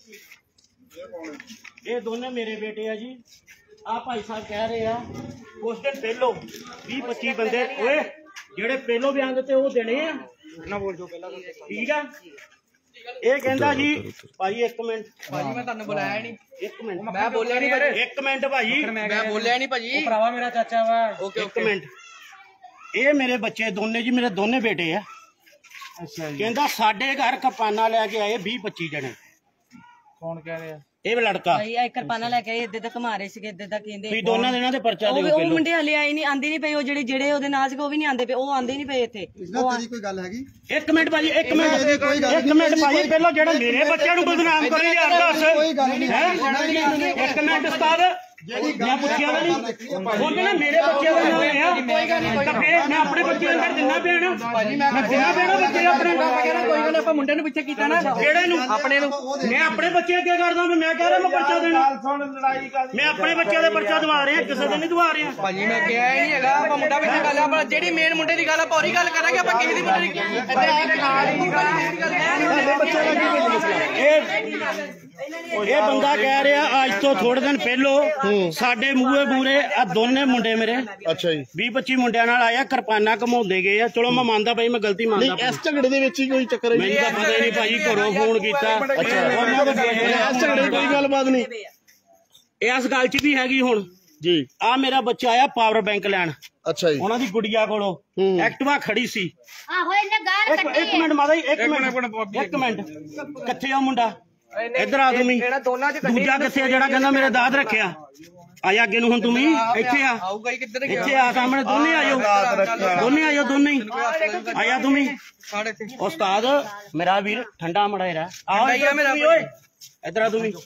ये दोनों मेरे बेटे है जी। आप भाई साहब कह रहे हैं कुछ दिन पहलो 20-25 बंदे ओए जेड़े पहलो बयान दिते वो देने हैं ना बोल जो पहला ठीक है। ये कहंदा जी भाई एक मिनट ਭਾਜੀ ਮੈਂ ਤੁਹਾਨੂੰ ਬੁਲਾਇਆ ਨਹੀਂ एक मिनट ਮੈਂ ਬੋਲਿਆ ਨਹੀਂ ਭਾਜੀ एक मिनट भाई ਮੈਂ ਬੋਲਿਆ ਨਹੀਂ ਭਾਜੀ भरावा मेरा चाचा वा एक मिनट ये मेरे बच्चे दोने जी मेरे दोने बेटे है। अच्छा कहंदा साडे घर किरपाना लेके आए 20-25 जने। कौन कह रहे हैं? ਇਹ ਲੜਕਾ ਭਾਈ ਆ ਕਿਰਪਾਨਾ ਲੈ ਕੇ ਆਏ ਇੱਦੇ ਤੱਕ ਮਾਰੇ ਸੀਗੇ ਇੱਦੇ ਤੱਕ ਕਹਿੰਦੇ ਵੀ ਦੋਨਾਂ ਦਿਨਾਂ ਦੇ ਪਰਚਾ ਦੇ ਉਹ ਮੁੰਡੇ ਹਲੇ ਆਏ ਨਹੀਂ ਆਂਦੇ ਨਹੀਂ ਪਏ ਉਹ ਜਿਹੜੇ ਉਹਦੇ ਨਾਲ ਸੀਗੇ ਉਹ ਵੀ ਨਹੀਂ ਆਂਦੇ ਪਏ ਉਹ ਆਂਦੇ ਨਹੀਂ ਪਏ ਇੱਥੇ ਤੇਰੀ ਕੋਈ ਗੱਲ ਹੈਗੀ? ਇੱਕ ਮਿੰਟ ਭਾਜੀ ਇੱਕ ਮਿੰਟ ਭਾਜੀ ਪਹਿਲਾਂ ਜਿਹੜਾ ਮੇਰੇ ਬੱਚਿਆਂ ਨੂੰ ਬਦਨਾਮ ਕਰੇ ਯਾਰ ਦੱਸ ਕੋਈ ਗੱਲ ਨਹੀਂ ਇੱਕ ਮਿੰਟ ਉਸਤਾਦ ਮੈਂ ਪੁੱਛਿਆ ਨਹੀਂ ਉਹਨੇ ਨਾ ਮੇਰੇ ਬੱਚਿਆਂ ਦਾ ਨਾਮ ਲਿਆ ਕੋਈ ਗੱਲ ਨਹੀਂ ਤਾਂ ਫੇਰ ਮੈਂ ਆਪਣੇ ਬੱਚੇ ਅੰਦਰ ਦਿਨਾ ਪੈਣਾ ਭਾਜੀ ਮੈਂ ਦਿਨਾ ਪੈਣਾ ਬੱਚੇ ਆਪਣੇ ਕੋਈ ਗੱਲ ਆਪਾਂ ਮੁੰਡੇ ਨੂੰ ਪਿੱਛੇ ਕੀਤਾ ਨਾ ਕਿਹੜੇ ਨੂੰ ਆਪਣੇ ਨੂੰ ਮੈਂ ਆਪਣੇ ਬੱਚੇ ਅੱਗੇ ਕਰਦਾ ਮੈਂ ਕਹਿ ਰਿਹਾ ਮੈਂ ਪਰਚਾ ਦੇਣਾ ਮੈਂ ਆਪਣੇ ਬੱਚਿਆਂ ਦਾ ਪਰਚਾ ਦਵਾ ਰਿਹਾ ਕਿਸੇ ਦੇ ਨਹੀਂ ਦਵਾ ਰਿਹਾ ਭਾਜੀ ਮੈਂ ਕਿਹਾ ਹੀ ਨਹੀਂ ਹੈਗਾ ਆਪਾਂ ਮੁੰਡਾ ਪਿੱਛੇ ਗੱਲ ਆਪਾਂ ਜਿਹੜੀ ਮੇਨ ਮੁੰਡੇ ਦੀ ਗੱਲ ਆਪਾਂ ਉਹੀ ਗੱਲ ਕਰਾਂਗੇ ਆਪਾਂ ਕਿਸੇ ਦੀ ਮੁੰਡੇ ਦੀ ਇਹ ਬੰਦਾ ਕਹਿ ਰਿਹਾ ਅੱਜ ਤੋਂ ਥੋੜੇ ਦਿਨ ਪਹਿਲੋਂ ਸਾਡੇ ਮੂਹੇ ਮੂਰੇ ਆ ਦੋਨੇ ਮੁੰਡੇ ਮੇਰੇ ਅੱਛਾ ਜੀ 20-25 ਮੁੰਡਿਆਂ ਨਾਲ ਆਇਆ ਕਿਰਪਾਨਾ ਘਮਾਉਂਦੇ ਗਏ ਆ। ਚਲੋ ਮੈਂ ਮੰਨਦਾ ਭਾਈ ਮੈਂ ਗਲਤੀ ਮੰਨਦਾ ਇਸ ਝਗੜੇ ਦੇ ਵਿੱਚ ਹੀ ਕੋਈ ਚੱਕਰ ਹੈ ਮੈਨੂੰ ਤਾਂ ਪਤਾ ਹੀ ਨਹੀਂ ਭਾਜੀ ਘਰੋਂ ਫੋਨ ਕੀਤਾ ਇਸ ਝਗੜੇ ਕੋਈ ਗੱਲਬਾਤ ਨਹੀਂ ਇਸ ਗੱਲ 'ਚ ਵੀ ਹੈਗੀ ਹੁਣ ਜੀ। ਆ ਮੇਰਾ ਬੱਚਾ ਆਇਆ ਪਾਵਰ ਬੈਂਕ ਲੈਣ ਅੱਛਾ ਜੀ ਉਹਨਾਂ ਦੀ ਗੁੜੀਆ ਕੋਲੋਂ ਐਕਟਿਵਾ ਖੜੀ ਸੀ ਆਹੋ ਇਹਨੇ ਗਾਲ ਕੱਢੀ ਇੱਕ ਮਿੰਟ ਮਾਤਾ ਜੀ ਇੱਕ ਮਿੰਟ ਕਿੱਥੇ ਆ ਮੁੰਡਾ ਇੱਧਰ ਆ ਤੁਸੀਂ ਦੂਜਾ ਕਿੱਥੇ ਆ ਜਿਹੜਾ ਕਹਿੰਦਾ ਮੇਰੇ ਦਾਦ ਰੱਖਿਆ ਆਇਆ ਅੱਗੇ ਨੂੰ ਹੁਣ ਤੁਸੀਂ ਇੱਥੇ ਆ ਇੱਥੇ ਆ ਸਾਹਮਣੇ ਦੋਨੇ ਆਇਓ ਦੋਨੇ ਹੀ ਆਇਆ ਤੁਸੀਂ ਉਸਤਾਦ ਮੇਰਾ ਵੀਰ ਠੰਡਾ ਮੜਾ ਰਿਹਾ ਆਓ ਮੇਰਾ ਓਏ ਇੱਧਰ ਆ ਤੁਸੀਂ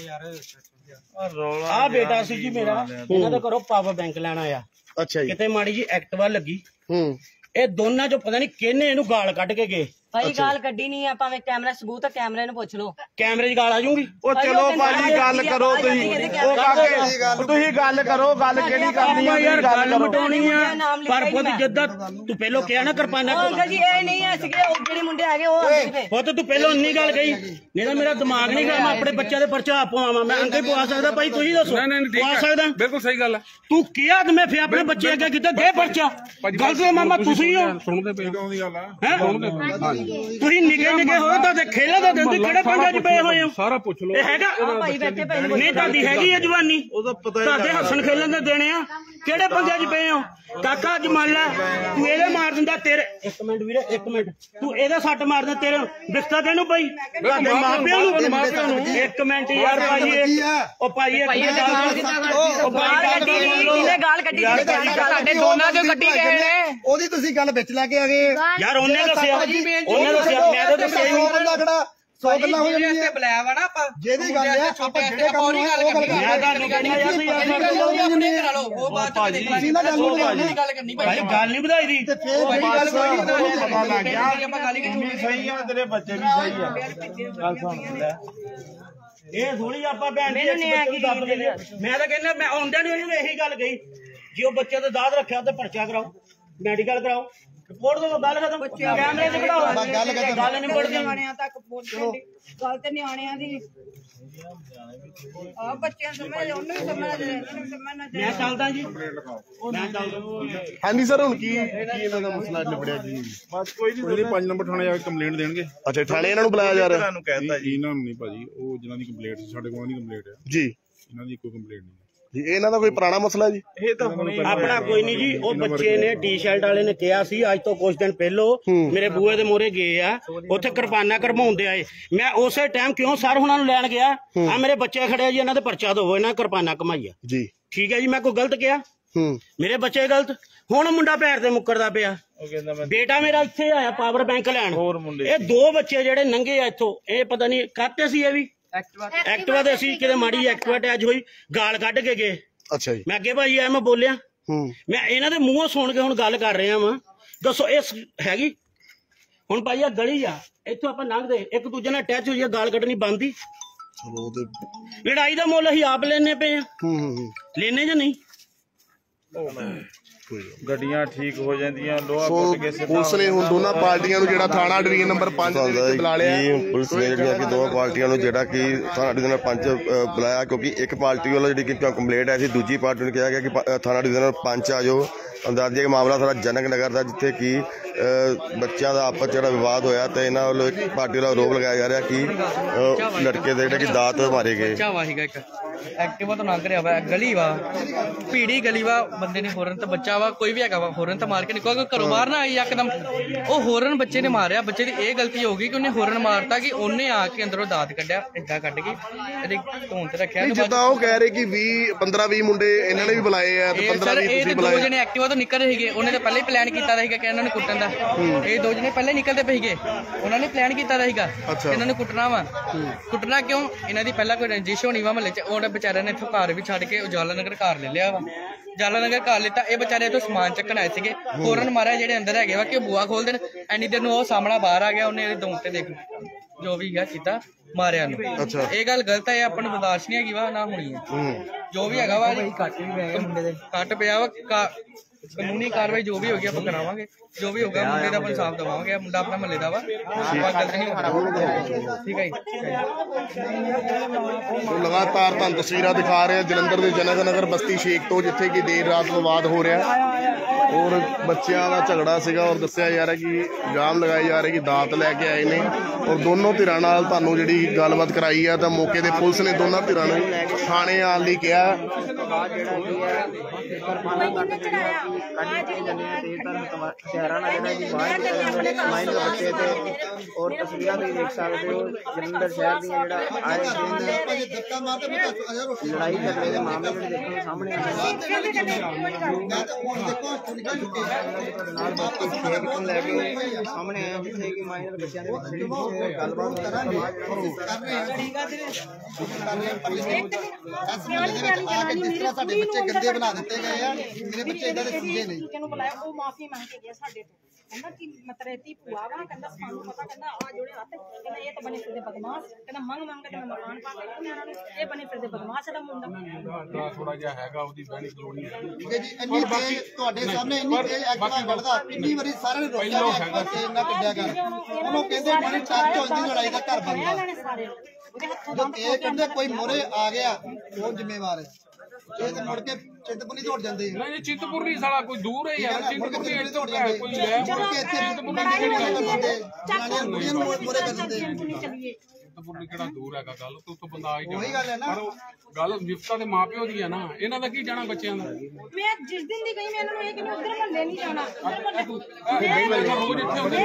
ਆ ਬੇਟਾ ਸੀ ਜੀ ਮੇਰਾ ਇਹਨਾਂ ਦੇ ਘਰੋਂ ਪਾਵਰ ਬੈਂਕ ਲੈਣ ਆਇਆ ਅੱਛਾ ਜੀ ਕਿਤੇ ਮਾੜੀ ਜੀ ਐਕਟਿਵਾ ਲੱਗੀ ਇਹ ਦੋਨਾਂ ਚੋਂ ਪਤਾ ਨਹੀਂ ਕਿਹਨੇ ਇਹਨੂੰ ਗਾਲ ਕੱਢ ਕੇ ਗਏ ਭਾਈ ਗਾਲ ਕੱਢੀ ਨਹੀਂ ਆ ਭਾਵੇਂ ਕੈਮਰਾ ਸਬੂਤ ਆ ਕੈਮਰੇ ਨੂੰ ਪੁੱਛ ਲਓ ਕੈਮਰੇ 'ਚ ਗਾਲ ਆ ਜਾਊਗੀ ਉਹ ਚਲੋ ਭਾਜੀ ਗੱਲ ਕਰੋ ਤੁਸੀਂ ਉਹ ਕਾਕੇ ਤੁਸੀਂ ਗੱਲ ਕਰੋ ਗੱਲ ਕਿਹੜੀ ਕਰਨੀ ਹੈ ਯਾਰ ਗੱਲ ਮਟਾਉਣੀ ਆ ਪਰ ਖੁਦ ਜਿੱਦਾਂ ਤੂੰ ਪਹਿਲੋਂ ਕਿਹਾ ਨਾ ਕਿਰਪਾਨਾ ਅੰਕਲ ਜੀ ਇਹ ਨਹੀਂ ਆ ਸੀਗੇ ਉਹ ਜਿਹੜੇ ਮੁੰਡੇ ਹੈਗੇ ਉਹ ਆਂਦੇ ਸੀਗੇ ਖੁਦ ਤੂੰ ਪਹਿਲੋਂ ਇੰਨੀ ਗੱਲ ਕਹੀ ਨਹੀਂ ਤਾਂ ਮੇਰਾ ਦਿਮਾਗ ਨਹੀਂ ਗਿਆ ਮੈਂ ਆਪਣੇ ਬੱਚਿਆਂ ਦੇ ਪਰਚਾ ਪਵਾਵਾਂ ਮੈਂ ਅੰਕੇ ਪਵਾ ਸਕਦਾ ਭਾਈ ਤੁਸੀਂ ਦੱਸੋ ਪਵਾ ਸਕਦਾ ਬਿਲਕੁਲ ਸਹੀ ਗੱਲ ਹੈ ਤੂੰ ਕਿਹਾ ਤੇ ਮੈਂ ਫੇਰ ਆਪਣੇ ਬੱਚੇ ਅੱਗੇ ਕਿਤੇ ਦੇ ਪਰਚਾ ਗੱਲ ਤੇ ਮਾਮਾ ਤੁਸੀਂ ਹੋ ਸੁਣਦੇ ਪਏ ਦੀ ਗੱਲ ਹੈ ਤੁਸੀਂ ਨਿੱਕੇ ਹੋਏ ਤਾਂ ਖੇਲੇ ਦੇ ਦਿੰਦੇ ਕਿਹੜੇ ਪੰਜਾਂ 'ਚ ਪਏ ਹੋਏ ਹੋ ਸਾਰਾ ਪੁੱਛ ਲਓ ਇਹ ਹੈਗਾ ਭਾਈ ਬੈਠੇ ਪਏ ਨਹੀਂ ਤੁਹਾਡੀ ਹੈਗੀ ਹੈ ਜਵਾਨੀ ਉਹਦਾ ਪਤਾ ਤੁਹਾਡੇ ਹੱਸਣ ਖੇਲਣ ਦੇ ਦੇਣੇ ਆ ਕਿਹੜੇ ਪੰਜਾਂ 'ਚ ਪਏ ਹੋ ਕਾਕਾ ਅੱਜ ਮੰਨ ਲੈ ਤੂੰ ਇਹਦੇ ਮਾਰ ਦਿੰਦਾ ਤੇਰੇ ਇੱਕ ਮਿੰਟ ਵੀਰੇ ਇੱਕ ਮਿੰਟ ਤੂੰ ਇਹਦੇ ਸੱਟ ਮਾਰ ਦਿੰਦਾ ਤੇਰੇ ਬਿਸਤਾ ਤੈਨੂੰ ਪਈ ਤੁਹਾਡੇ ਮਾਪਿਆਂ ਨੂੰ ਇੱਕ ਮਿੰਟ ਯਾਰ ਭਾਈ ਉਹ ਭਾਈ ਉਹ ਭਾਈ ਗੱਡੀ ਕਿਹਨੇ ਗਾਲ ਕੱਢੀ ਸਾਡੇ ਦੋਨਾਂ ਦੇ ਗੱਡੀ ਗਏ ਨੇ ਉਹਦੀ ਤੁਸੀਂ ਗੱਲ ਵਿੱਚ ਲੈ ਕੇ ਆ ਗਏ ਯਾਰ ਉਹਨੇ ਦੱਸਿਆ ਮੈਂ ਤਾਂ ਦੱਸਿਆ ਹੀ ਨਹੀਂ ਬੰਦਾ ਖੜਾ 100 ਗੱਲਾਂ ਹੋ ਜਾਂਦੀਆਂ ਬੁਲਾਇਆ ਵਾ ਨਾ ਆਪਾਂ ਜਿਹਦੀ ਗੱਲ ਹੈ ਆਪਾਂ ਜਿਹੜੇ ਕੰਮ ਨੂੰ ਉਹ ਗੱਲ ਮੈਂ ਤੁਹਾਨੂੰ ਕਹਿਣੀ ਕਰਾ ਲਓ ਉਹ ਬਾਤ ਤੁਸੀਂ ਨਾ ਗੱਲ ਕਰਨੀ ਭਾਈ ਗੱਲ ਨਹੀਂ ਵਧਾਈ ਦੀ ਤੇ ਫੇਰ ਬੜੀ ਗੱਲ ਕੋਈ ਪਤਾ ਲੱਗ ਗਿਆ ਆਪਾਂ ਗੱਲ ਹੀ ਸਹੀ ਆ ਤੇਰੇ ਬੱਚੇ ਵੀ ਸਹੀ ਆ ਗੱਲ ਸੁਣ ਲੈ ਇਹ ਥੋੜੀ ਆਪਾਂ ਭੈਣ ਜੀ ਮੈਂ ਤਾਂ ਕਹਿੰਦਾ ਮੈਂ ਆਉਂਦਿਆਂ ਨੂੰ ਇਹਨੂੰ ਇਹੀ ਗੱਲ ਕਹੀ ਜੇ ਉਹ ਬੱਚੇ ਤੇ ਦਾਦ ਰੱਖਿਆ ਤੇ ਪਰਚਾ ਕਰਾਓ ਮੈਡੀਕਲ ਕਰਾਓ ਰਿਪੋਰਟ ਦੋ ਗੱਲ ਖਤਮ ਕੈਮਰੇ ਤੇ ਬਿਠਾਓ ਗੱਲ ਨਹੀਂ ਪੜਦੀ ਨਿਆਣਿਆਂ ਤੱਕ ਪਹੁੰਚਣ ਗੱਲ ਤੇ ਨਿਆਣਿਆਂ ਦੀ ਆ ਬੱਚਿਆਂ ਸਮਝ ਉਹਨੂੰ ਵੀ ਸਮਝਣਾ ਮੈਂ ਚੱਲਦਾ ਜੀ ਮੈਂ ਚੱਲਦਾ ਹਾਂਜੀ ਸਰ ਹੁਣ ਕੀ ਇਹਨਾਂ ਦਾ ਮਸਲਾ ਨਿਬੜਿਆ ਜੀ ਬਸ ਕੋਈ ਨਹੀਂ 5 ਨੰਬਰ ਥਾਣੇ ਜਾ ਕੇ ਕੰਪਲੇਂਟ ਦੇਣਗੇ ਅੱਛਾ ਥਾਣੇ ਇਹਨਾਂ ਨੂੰ ਬੁਲਾਇਆ ਜਾ ਰਿਹਾ ਤੁਹਾਨੂੰ ਕਹਿਤਾ ਜੀ ਇਹਨਾਂ ਨੂੰ ਨਹੀਂ ਭਾਜੀ ਉਹ ਜਿਹਨਾਂ ਦੀ ਕੰਪਲੇਂਟ ਸਾਡੇ ਕੋਲ ਨਹੀਂ ਕੰਪਲੇਂਟ ਹੈ ਜੀ ਇਹਨਾਂ ਦੀ ਕੋਈ ਕੰਪਲੇਂਟ ਨਹੀਂ ਜੀ ਇਹਨਾਂ ਦਾ ਕੋਈ ਪੁਰਾਣਾ ਮਸਲਾ ਜੀ ਇਹ ਤਾਂ ਆਪਣਾ ਕੋਈ ਨਹੀਂ ਜੀ ਉਹ ਬੱਚੇ ਨੇ ਟੀ-ਸ਼ਰਟ ਵਾਲੇ ਨੇ ਕਿਹਾ ਸੀ ਅੱਜ ਤੋਂ ਕੁਝ ਦਿਨ ਪਹਿਲੋਂ ਮੇਰੇ ਬੂਏ ਦੇ ਮੋਰੇ ਗਏ ਆ ਉੱਥੇ ਕਿਰਪਾਨਾ ਕਰਵਾਉਂਦੇ ਆਏ ਮੈਂ ਉਸੇ ਟਾਈਮ ਕਿਉਂ ਸਰ ਉਹਨਾਂ ਨੂੰ ਲੈਣ ਗਿਆ ਆ ਮੇਰੇ ਬੱਚੇ ਖੜੇ ਜੀ ਇਹਨਾਂ ਦੇ ਪਰਚਾ ਦਵੋ ਇਹਨਾਂ ਕਿਰਪਾਨਾ ਕਮਾਈਆ ਜੀ ਠੀਕ ਹੈ ਜੀ ਮੈਂ ਕੋਈ ਗਲਤ ਕਿਹਾ ਮੇਰੇ ਬੱਚੇ ਗਲਤ ਹੁਣ ਮੁੰਡਾ ਪੈਰ ਤੇ ਮੁੱਕਰਦਾ ਪਿਆ ਬੇਟਾ ਮੇਰਾ ਇੱਥੇ ਆਇਆ ਪਾਵਰ ਬੈਂਕ ਲੈਣ ਇਹ ਦੋ ਬੱਚੇ ਜਿਹੜੇ ਨੰਗੇ ਆ ਇੱਥੋਂ ਇਹ ਪਤਾ ਨਹੀਂ ਕਾਤੇ ਸੀ ਇਹ ਵੀ ਐਕਟਿਵਾ ਦੇ ਸੀ ਕਿਤੇ ਮਾੜੀ ਐਕਟਿਵਾ ਅਟੈਚ ਹੋਈ ਗਾਲ ਕੱਢ ਕੇ ਗਏ ਅੱਛਾ ਜੀ ਮੈਂ ਅੱਗੇ ਭਾਈ ਐ ਮੈਂ ਬੋਲਿਆ ਮੈਂ ਇਹਨਾਂ ਦੇ ਮੂੰਹੋਂ ਸੁਣ ਕੇ ਹੁਣ ਗੱਲ ਕਰ ਰਿਹਾ ਵਾਂ ਦੱਸੋ ਇਹ ਹੈਗੀ ਹੁਣ ਭਾਈ ਆ ਗਲੀ ਆ ਇੱਥੋਂ ਆਪਾਂ ਲੰਘਦੇ ਇੱਕ ਦੂਜੇ ਨਾਲ ਅਟੈਚ ਹੋਈ ਗਾਲ ਕੱਢਣੀ ਬੰਦੀ ਚਲੋ ਤੇ ਲੜਾਈ ਦਾ ਮੁੱਲ ਅਸੀਂ ਆਪ ਲੈਣੇ ਪਏ ਆ ਲੈਣੇ ਜਾਂ ਨਹੀਂ ਗੱਡੀਆਂ ਠੀਕ ਹੋ ਜਾਂਦੀਆਂ ਲੋਹਾ ਸੋ ਪੁੱਟ ਕੇ ਸਿੱਧਾ ਪੁਲਿਸ ਨੇ ਹੁਣ ਦੋਨਾਂ ਪਾਰਟੀਆਂ ਨੂੰ ਜਿਹੜਾ ਥਾਣਾ ਡਿਵੀਜ਼ਨ ਨੰਬਰ 5 ਦੇ ਵਿੱਚ ਬੁਲਾ ਲਿਆ ਪੁਲਿਸ ਨੇ ਜਿਹੜੀਆਂ ਕਿ ਦੋਵਾਂ ਪਾਰਟੀਆਂ ਨੂੰ ਜਿਹੜਾ ਕਿ ਥਾਣਾ ਡਿਵੀਜ਼ਨ ਨੰਬਰ 5 ਬੁਲਾਇਆ, ਕਿਉਂਕਿ ਇੱਕ ਪਾਰਟੀ ਵੱਲੋਂ ਜਿਹੜੀ ਕਿ ਕੰਪਲੇਂਟ ਆਈ ਸੀ, ਦੂਜੀ ਪਾਰਟੀ ਨੂੰ ਕਿਹਾ ਗਿਆ ਕਿ ਥਾਣਾ ਡਿਵੀਜ਼ਨ ਨੰਬਰ 5 ਆ ਜਾਓ। ਅੰਦਾਜ਼ੇ ਦਾ ਮਾਮਲਾ ਸਾਰਾ ਜਨਕ ਨਗਰ ਦਾ, ਜਿੱਥੇ ਕਿ ਬੱਚਿਆਂ ਦਾ ਆਪਸ ਜਿਹੜਾ ਵਿਵਾਦ ਹੋਇਆ ਤੇ ਇਹਨਾਂ ਵੱਲੋਂ ਇੱਕ ਪਾਰਟੀ ਵੱਲੋਂ ਆਰੋਪ ਲਗਾਇਆ ਜਾ ਰਿਹਾ ਕਿ ਲੜਕੇ ਦੇ ਜਿਹੜੇ ਕਿ ਦਾਤ ਮਾਰੇ ਗਏ। ਐਕਟਿਵਾ ਤੋਂ ਲੰਘ ਰਿਹਾ ਵਾ, ਗਲੀ ਵਾ, ਭੀੜੀ ਗਲੀ ਵਾ, ਬੰਦੇ ਨੇ ਹੋਰਨ ਤੇ ਬੱਚਾ ਵਾ, ਕੋਈ ਵੀ ਹੈਗਾ ਵਾ, ਹੋਰਨ ਤਾਂ ਮਾਰ ਕੇ ਨਿਕਲ ਘਰੋਂ ਬਾਹਰ ਨਾ ਆਈ ਇੱਕਦਮ। ਉਹ ਹੋਰਨ ਬੱਚੇ ਨੇ ਮਾਰਿਆ, ਬੱਚੇ ਦੀ ਇਹ ਗਲਤੀ ਹੋ ਗਈ ਕਿ ਉਹਨੇ ਹੋਰਨ ਮਾਰਤਾ ਕਿ ਉਹਨੇ ਆ ਕੇ ਅੰਦਰੋਂ ਦਾਤ ਕੱਢਿਆ, ਏਦਾਂ ਕੱਢ ਕੇ ਇਹਦੇ ਧੌਣ ਤੇ ਰੱਖਿਆ। ਜਿੱਦਾਂ ਉਹ ਕਹਿ ਰਹੇ ਕਿ 15-20 ਮੁੰਡੇ ਇਹਨਾਂ ਨੇ ਵੀ ਬੁਲਾਏ ਆ ਤੇ 15-20 ਤੁਸੀਂ ਬੁਲਾਏ। 2 ਜਣੇ ਐਕਟਿਵਾ ਤੋਂ ਨਿਕਲ ਰਹੇ ਸੀਗੇ, ਉਹਨੇ ਤਾਂ ਪਹਿਲਾਂ ਹੀ ਪਲਾਨ ਕੀਤਾ ਸੀਗਾ ਕਿ ਇਹਨਾਂ ਨੂੰ ਕੁੱਟਣ ਦਾ। ਇਹ 2 ਜਣੇ ਪਹਿਲਾਂ ਨਿਕਲਦੇ ਪਏ ਸੀਗੇ, ਉਹਨਾਂ ਨੇ ਪਲਾਨ ਕੀਤਾ ਸੀਗਾ ਇਹਨਾਂ ਨੂੰ ਕੁੱਟਣਾ ਵਾ। ਕੁੱਟਣਾ ਕਿਉਂ? ਇਹਨਾਂ ਦੀ ਪਹਿਲਾਂ ਕੋਈ ਰੰਜਿਸ਼ ਹੋਣੀ ਵਾ ਮਹੱਲੇ 'ਚ। ਉਹਨਾਂ ਵਿਚਾਰਿਆਂ ਨੇ ਇੱਥੋਂ ਘਰ ਵੀ ਛੱਡ ਕੇ ਉਜਾਲਾ ਨਗਰ ਘਰ ਲੈ ਲਿਆ ਵਾ। ਉਜਾਲਾ ਨਗਰ ਘਰ ਲਿੱਤਾ, ਇਹ ਵਿਚਾਰੇ ਇੱਥੋਂ ਸਮਾਨ ਚੱਕਣ ਆਏ ਸੀਗੇ। ਹੋਰਨ ਮਾਰਿਆ ਜਿਹੜੇ ਅੰਦਰ ਹੈਗੇ ਵਾ ਕਿ ਬੂਆ ਖੋਲ ਦੇਣ। ਐਨੀ ਦੇਰ ਨੂੰ ਉਹ ਸਾਹਮਣਾ ਬਾਹਰ ਆ ਗਿਆ, ਉਹਨੇ ਇਹਦੇ ਦੌਂ ਤੇ ਦੇਖ ਜੋ ਵੀ ਹੈਗਾ ਕੀਤਾ, ਮਾਰਿਆ ਨੂੰ। ਇਹ ਗੱਲ ਗਲਤ ਹੈ, ਆਪਾਂ ਨੂੰ ਬਰਦਾਸ਼ਤ ਨਹੀਂ ਹੈਗੀ ਵਾ, ਨਾ ਹੋਣੀ ਹੈ। ਜੋ ਵੀ ਹੈਗਾ ਵਾ ਕੱਟ ਪਿਆ ਵਾ, ਕਾਨੂੰਨੀ ਕਾਰਵਾਈ ਜੋ ਵੀ ਹੋਗੀ ਆਪਾਂ ਕਰਾਵਾਂਗੇ। ਜੋ ਵੀ ਹੋਗਾ ਮੁੰਡੇ ਦਾ ਆਪਾਂ ਇਨਸਾਫ ਦਵਾਵਾਂਗੇ। ਮੁੰਡਾ ਆਪਣਾ ਮਹੱਲੇ ਦਾ ਵਾ, ਗਲਤ ਨਹੀਂ ਹੋਣਾ। ਠੀਕ ਹੈ ਜੀ। ਲਗਾਤਾਰ ਤੁਹਾਨੂੰ ਤਸਵੀਰਾਂ ਦਿਖਾ ਰਹੇ ਜਲੰਧਰ ਦੇ ਜਨਕ ਨਗਰ ਬਸਤੀ ਸ਼ੇਖ ਤੋਂ, ਜਿੱਥੇ ਕਿ ਦੇਰ ਰਾਤ ਵਿਵਾਦ ਹੋ ਰਿਹਾ ਔਰ ਬੱਚਿਆਂ ਦਾ ਝਗੜਾ ਸੀਗਾ ਔਰ ਦੱਸਿਆ ਜਾ ਰਿਹਾ ਕਿ ਇਲਜ਼ਾਮ ਲਗਾਏ ਜਾ ਰਹੇ ਕਿ ਦਾਤ ਲੈ ਕੇ ਆਏ ਨੇ ਔਰ ਦੋਨੋਂ ਧਿਰਾਂ ਨਾਲ ਤੁਹਾਨੂੰ ਜਿਹੜੀ ਗੱਲਬਾਤ ਕਰਾਈ ਆ। ਤਾਂ ਮੌਕੇ ਤੇ ਪੁਲਿਸ ਨੇ ਦੋਨਾਂ ਧਿਰਾਂ ਨੂੰ ਥਾਣੇ ਆਉਣ ਲਈ ਕਿਹਾ। ਸ਼ਹਿਰਾਂ ਨਾਲ ਜਿਹੜਾ ਜੀ ਮਾਈਂਡ ਦੇ ਬੱਚੇ ਤੇ ਔਰ ਤਸਵੀਰਾਂ ਵੀ ਦੇਖ ਸਕਦੇ ਹੋ ਜਲੰਧਰ ਸ਼ਹਿਰ ਦੀਆਂ ਜਿਹੜਾ ਆਏ ਦਿਨ ਲੜਾਈ ਝਗੜੇ ਦੇ ਮਾਮਲੇ ਜਿਹੜੇ ਦੇਖਣ ਨੂੰ ਸਾਹਮਣੇ ਆਏ ਨਾਲ ਬਾਕੀ ਸ਼ੇਖ ਤੋਂ ਲੈ ਕੇ ਸਾਹਮਣੇ ਆਏ ਜਿੱਥੇ ਕਿ ਮਾਈਂਡ ਦੇ ਬੱਚਿਆਂ ਦੇ ਵਿੱਚ ਗੱਲਬਾਤ ਕਰਾਂਗੇ। ਜਿਸ ਤਰ੍ਹਾਂ ਸਾਡੇ ਬੱਚੇ ਗੰਦੇ ਬਣਾ ਦਿੱਤੇ ਗਏ ਆ, ਮੇਰੇ ਬੱਚੇ ਇਦਾਂ ਦੇ ਸੀਗੇ ਨਹੀਂ। ਕਿਹਨੂੰ ਬੁਲਾਇਆ, ਉਹ ਮਾਫੀ ਮੰਗ ਕੇ ਗਿਆ ਸਾਡੇ ਤੋਂ। ਕਹਿੰਦਾ ਕਿ ਮਤਰੇਤੀ ਭੂਆ ਵਾ, ਕਹਿੰਦਾ ਸਾਨੂੰ ਪਤਾ, ਕਹਿੰਦਾ ਆ ਜੋੜੇ ਹੱਥ, ਕਹਿੰਦਾ ਇਹ ਤਾਂ ਬਣੇ ਫਿਰਦੇ ਬਦਮਾਸ਼, ਕਹਿੰਦਾ ਮੰਗ ਕੇ ਮੈਂ ਮਕਾਨ ਪਾ ਕੇ ਇਹਨਾਂ ਨੂੰ, ਇਹ ਬਣੇ ਫਿਰਦੇ ਬਦਮਾਸ਼ ਦਾ ਮੁੰਡਾ ਥੋੜਾ ਜਿਹਾ ਹੈਗਾ, ਉਹਦੀ ਬਹਿਣੀ ਕਲੋਨੀ ਹੈ। ਠੀਕ ਹੈ ਜੀ। ਇੰਨੀ ਤੇਜ਼ ਤੁਹਾਡੇ ਸਾਹਮਣੇ ਇੰਨੀ ਤੇਜ਼ ਐਕਟਿਵਾ ਕੱਢਦਾ, ਕਿੰਨੀ ਵਾਰੀ ਸਾਰਿਆਂ ਨੇ ਰੋਕਿਆ ਵੀ ਐਕਟਿਵਾ ਤੇਜ਼ ਨਾ ਕੱਢਿਆ ਕਰ। ਉਹਨੂੰ ਕਹਿੰਦੇ ਬੜੀ ਟੱਚ ਹੋ ਜਾਂਦੀ, ਲੜਾਈ ਦਾ ਘਰ ਬਣਦਾ। ਜਦੋਂ ਤੇਜ਼ ਕੱਢਦੇ ਕੋਈ ਮੋਰੇ ਆ ਗਿਆ ਉਹ ਜ਼ਿੰਮੇਵਾਰ ਹੈ। ਇਹ ਤੇ ਮੁੜ ਕੇ ਚਿੰਤਪੁਰਨੀ ਦੌੜ ਜਾਂਦੇ ਆ। ਨਹੀਂ ਚਿੰਤਪੁਰਨੀ ਸਾਲਾ ਕੋਈ ਦੂਰ ਹੈ ਯਾਰ, ਚਿੰਤਪੁਰਨੀ ਦੌੜ ਜਾਂਦੇ ਕੋਈ ਲੈ ਚਿੰਤਪੁਰਨੀ ਨੂੰ ਮੋਰੇ ਕਰ ਦਿੰਦੇ। ਚਿੰਤਪੁਰਨੀ ਕਿਹੜਾ ਦੂਰ ਹੈਗਾ, ਗੱਲ ਤੋਂ ਉੱਥੋਂ ਬੰਦਾ ਆ ਹੀ ਉਹੀ ਗੱਲ ਹੈ ਨਾ। ਪਰ ਗੱਲ ਵਿਫਤਾ ਦੇ ਮਾਪਿਓ ਦੀ ਆ ਨਾ, ਇਹਨਾਂ ਦਾ ਕੀ ਜਾਣਾ ਬੱਚਿਆਂ ਦਾ। ਮੈਂ ਜਿਸ ਦਿਨ ਦੀ ਗਈ ਮੈਂ ਇਹਨਾਂ ਨੂੰ ਇਹ ਕਿ ਉਧਰ ਮਹੱਲੇ ਨਹੀਂ ਜਾਣਾ, ਰੋਜ਼ ਇੱਥੇ ਹੁੰਦੇ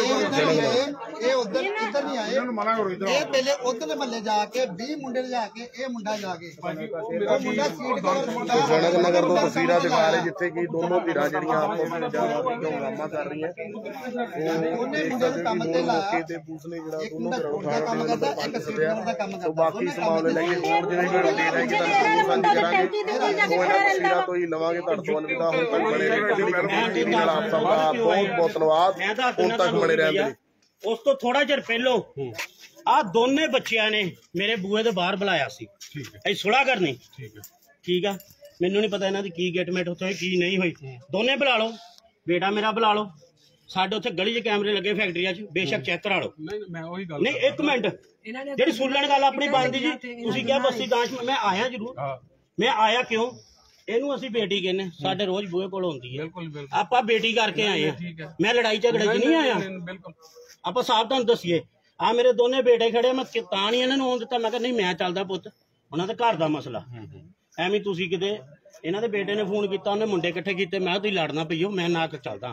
ਇਹ ਉਧਰ ਇੱਧਰ ਨਹੀਂ ਆਏ। ਇਹ ਪਹਿਲੇ ਉਧਰ ਦੇ ਮਹੱਲੇ ਜਾ ਕੇ 20 ਮੁੰਡੇ ਲਿਜਾ ਕੇ ਇਹ ਮੁੰਡਾ ਜਾ ਕੇ ਉਹ ਮੁੰਡਾ ਸੀਟ ਕਵਰ ਜਨਕ ਨਗਰ ਤੋਂ ਤਸਵੀਰਾਂ ਦਿਖਾ ਰਹੇ ਜਿੱਥੇ ਕਿ ਦੋਨੋਂ ਧਿਰਾਂ ਜਿਹੜੀਆਂ ਆਪਸ ਵਿੱਚ ਹੰਗਾਮਾ ਕਰ ਰਹੀਆਂ। ਉਹਨੇ ਮੁੰਡੇ ਨੂੰ ਕੰਮ ਤੇ ਲਾਇਆ ਤੇ ਪੁਲਿਸ ਨੇ ਜਿਹੜਾ ਇੱਕ ਮੁੰਡਾ ਰੋਡ ਦਾ ਕੰਮ ਕਰਦਾ, ਇੱਕ ਸੀਟ ਕਵਰ ਦਾ ਕੰਮ ਕਰਦਾ। ਬਾਕੀ ਇਸ ਮਾਮਲੇ ਲੈ ਕੇ ਹੋਰ ਜਿਹੜੇ ਵੀ ਦੇ ਰਹੇ ਕਿ ਤੁਹਾਨੂੰ ਸਾਂਝੀ ਕਰਾਂਗੇ। ਉਹ ਇਹਨਾਂ ਤਸਵੀਰਾਂ ਤੋਂ ਹੀ ਲਵਾਂਗੇ ਤੁਹਾਡੇ ਤੋਂ ਅਲਵਿਦਾ। ਹੁਣ ਤੱਕ ਬਣੇ ਰਹੇ ਨਾਲ ਆਪ ਸਭ ਦਾ ਬਹੁਤ ਬਹੁਤ ਧੰਨਵਾਦ। ਹੁਣ ਤੱਕ ਬਣੇ ਰਹਿੰਦੇ। ਉਸ ਤੋਂ ਥੋੜਾ ਚਿਰ ਪਹਿਲੋਂ ਆ ਦੋਨੇ ਬੱਚਿਆਂ ਨੇ ਮੇਰੇ ਬੂਹੇ ਦੇ ਬਾਹਰ ਬੁਲਾਇਆ ਸੀ, ਅਸੀਂ ਸੁਲਾਹ ਕਰਨੀ। ਠੀਕ ਆ, ਮੈਨੂੰ ਨਹੀਂ ਪਤਾ ਇਹਨਾਂ ਦੀ ਕੀ ਗੇਟਮੈਟ ਉੱਥੇ ਕੀ ਨਹੀਂ ਹੋਈ। ਦੋਨੇ ਬੁਲਾ ਲਓ, ਬੇਟਾ ਮੇਰਾ ਬੁਲਾ ਲਓ। ਸਾਡੇ ਉੱਥੇ ਗਲੀ 'ਚ ਕੈਮਰੇ ਲੱਗੇ ਫੈਕਟਰੀਆਂ 'ਚ, ਬੇਸ਼ੱਕ ਚੈੱਕ ਕਰਾ ਲਓ। ਨਹੀਂ ਇੱਕ ਮਿੰਟ, ਜਿਹੜੀ ਸੁਣਨ ਗੱਲ ਆਪਣੀ ਬਣਦੀ ਜੀ। ਤੁਸੀਂ ਕਿਹਾ ਬਸਤੀ ਗਾਂਸ਼ ਮੈਂ ਆਇਆ ਜ਼ਰੂਰ, ਮੈਂ ਆਇਆ ਕਿਉਂ? ਇਹਨੂੰ ਅਸੀਂ ਬੇਟੀ ਕਹਿੰਦੇ, ਸਾਡੇ ਰੋਜ਼ ਬੂਹੇ ਕੋਲ ਹੁੰਦੀ ਹੈ। ਆਪਾਂ ਬੇਟੀ ਕਰਕੇ ਆਏ ਆ, ਮੈਂ ਲੜਾਈ ਝਗੜੇ 'ਚ ਨਹੀਂ ਆਇਆ। ਆਪਾਂ ਸਾਫ ਤੁਹਾਨੂੰ ਦੱਸੀਏ, ਆ ਮੇਰੇ ਦੋਨੇ ਬੇਟੇ ਖੜੇ, ਮੈਂ ਤਾਂ ਨਹੀਂ ਇਹਨਾਂ ਨੂੰ ਆਉਣ ਦਿੱਤਾ। ਮੈਂ ਕਿਹਾ ਨਹੀਂ ਮੈਂ ਚੱਲਦਾ ਪੁੱਤ, ਉਹਨਾਂ ਦੇ ਘਰ ਦਾ ਮਸਲਾ। ਐਵੇਂ ਤੁਸੀਂ ਕਿਤੇ, ਇਹਨਾਂ ਦੇ ਬੇਟੇ ਨੇ ਫੋਨ ਕੀਤਾ, ਉਹਨੇ ਮੁੰਡੇ ਇਕੱਠੇ ਕੀਤੇ। ਮੈਂ ਤੁਸੀਂ ਲੜਨਾ ਪਈਓ, ਮੈਂ ਨਾ ਚੱਲਦਾ।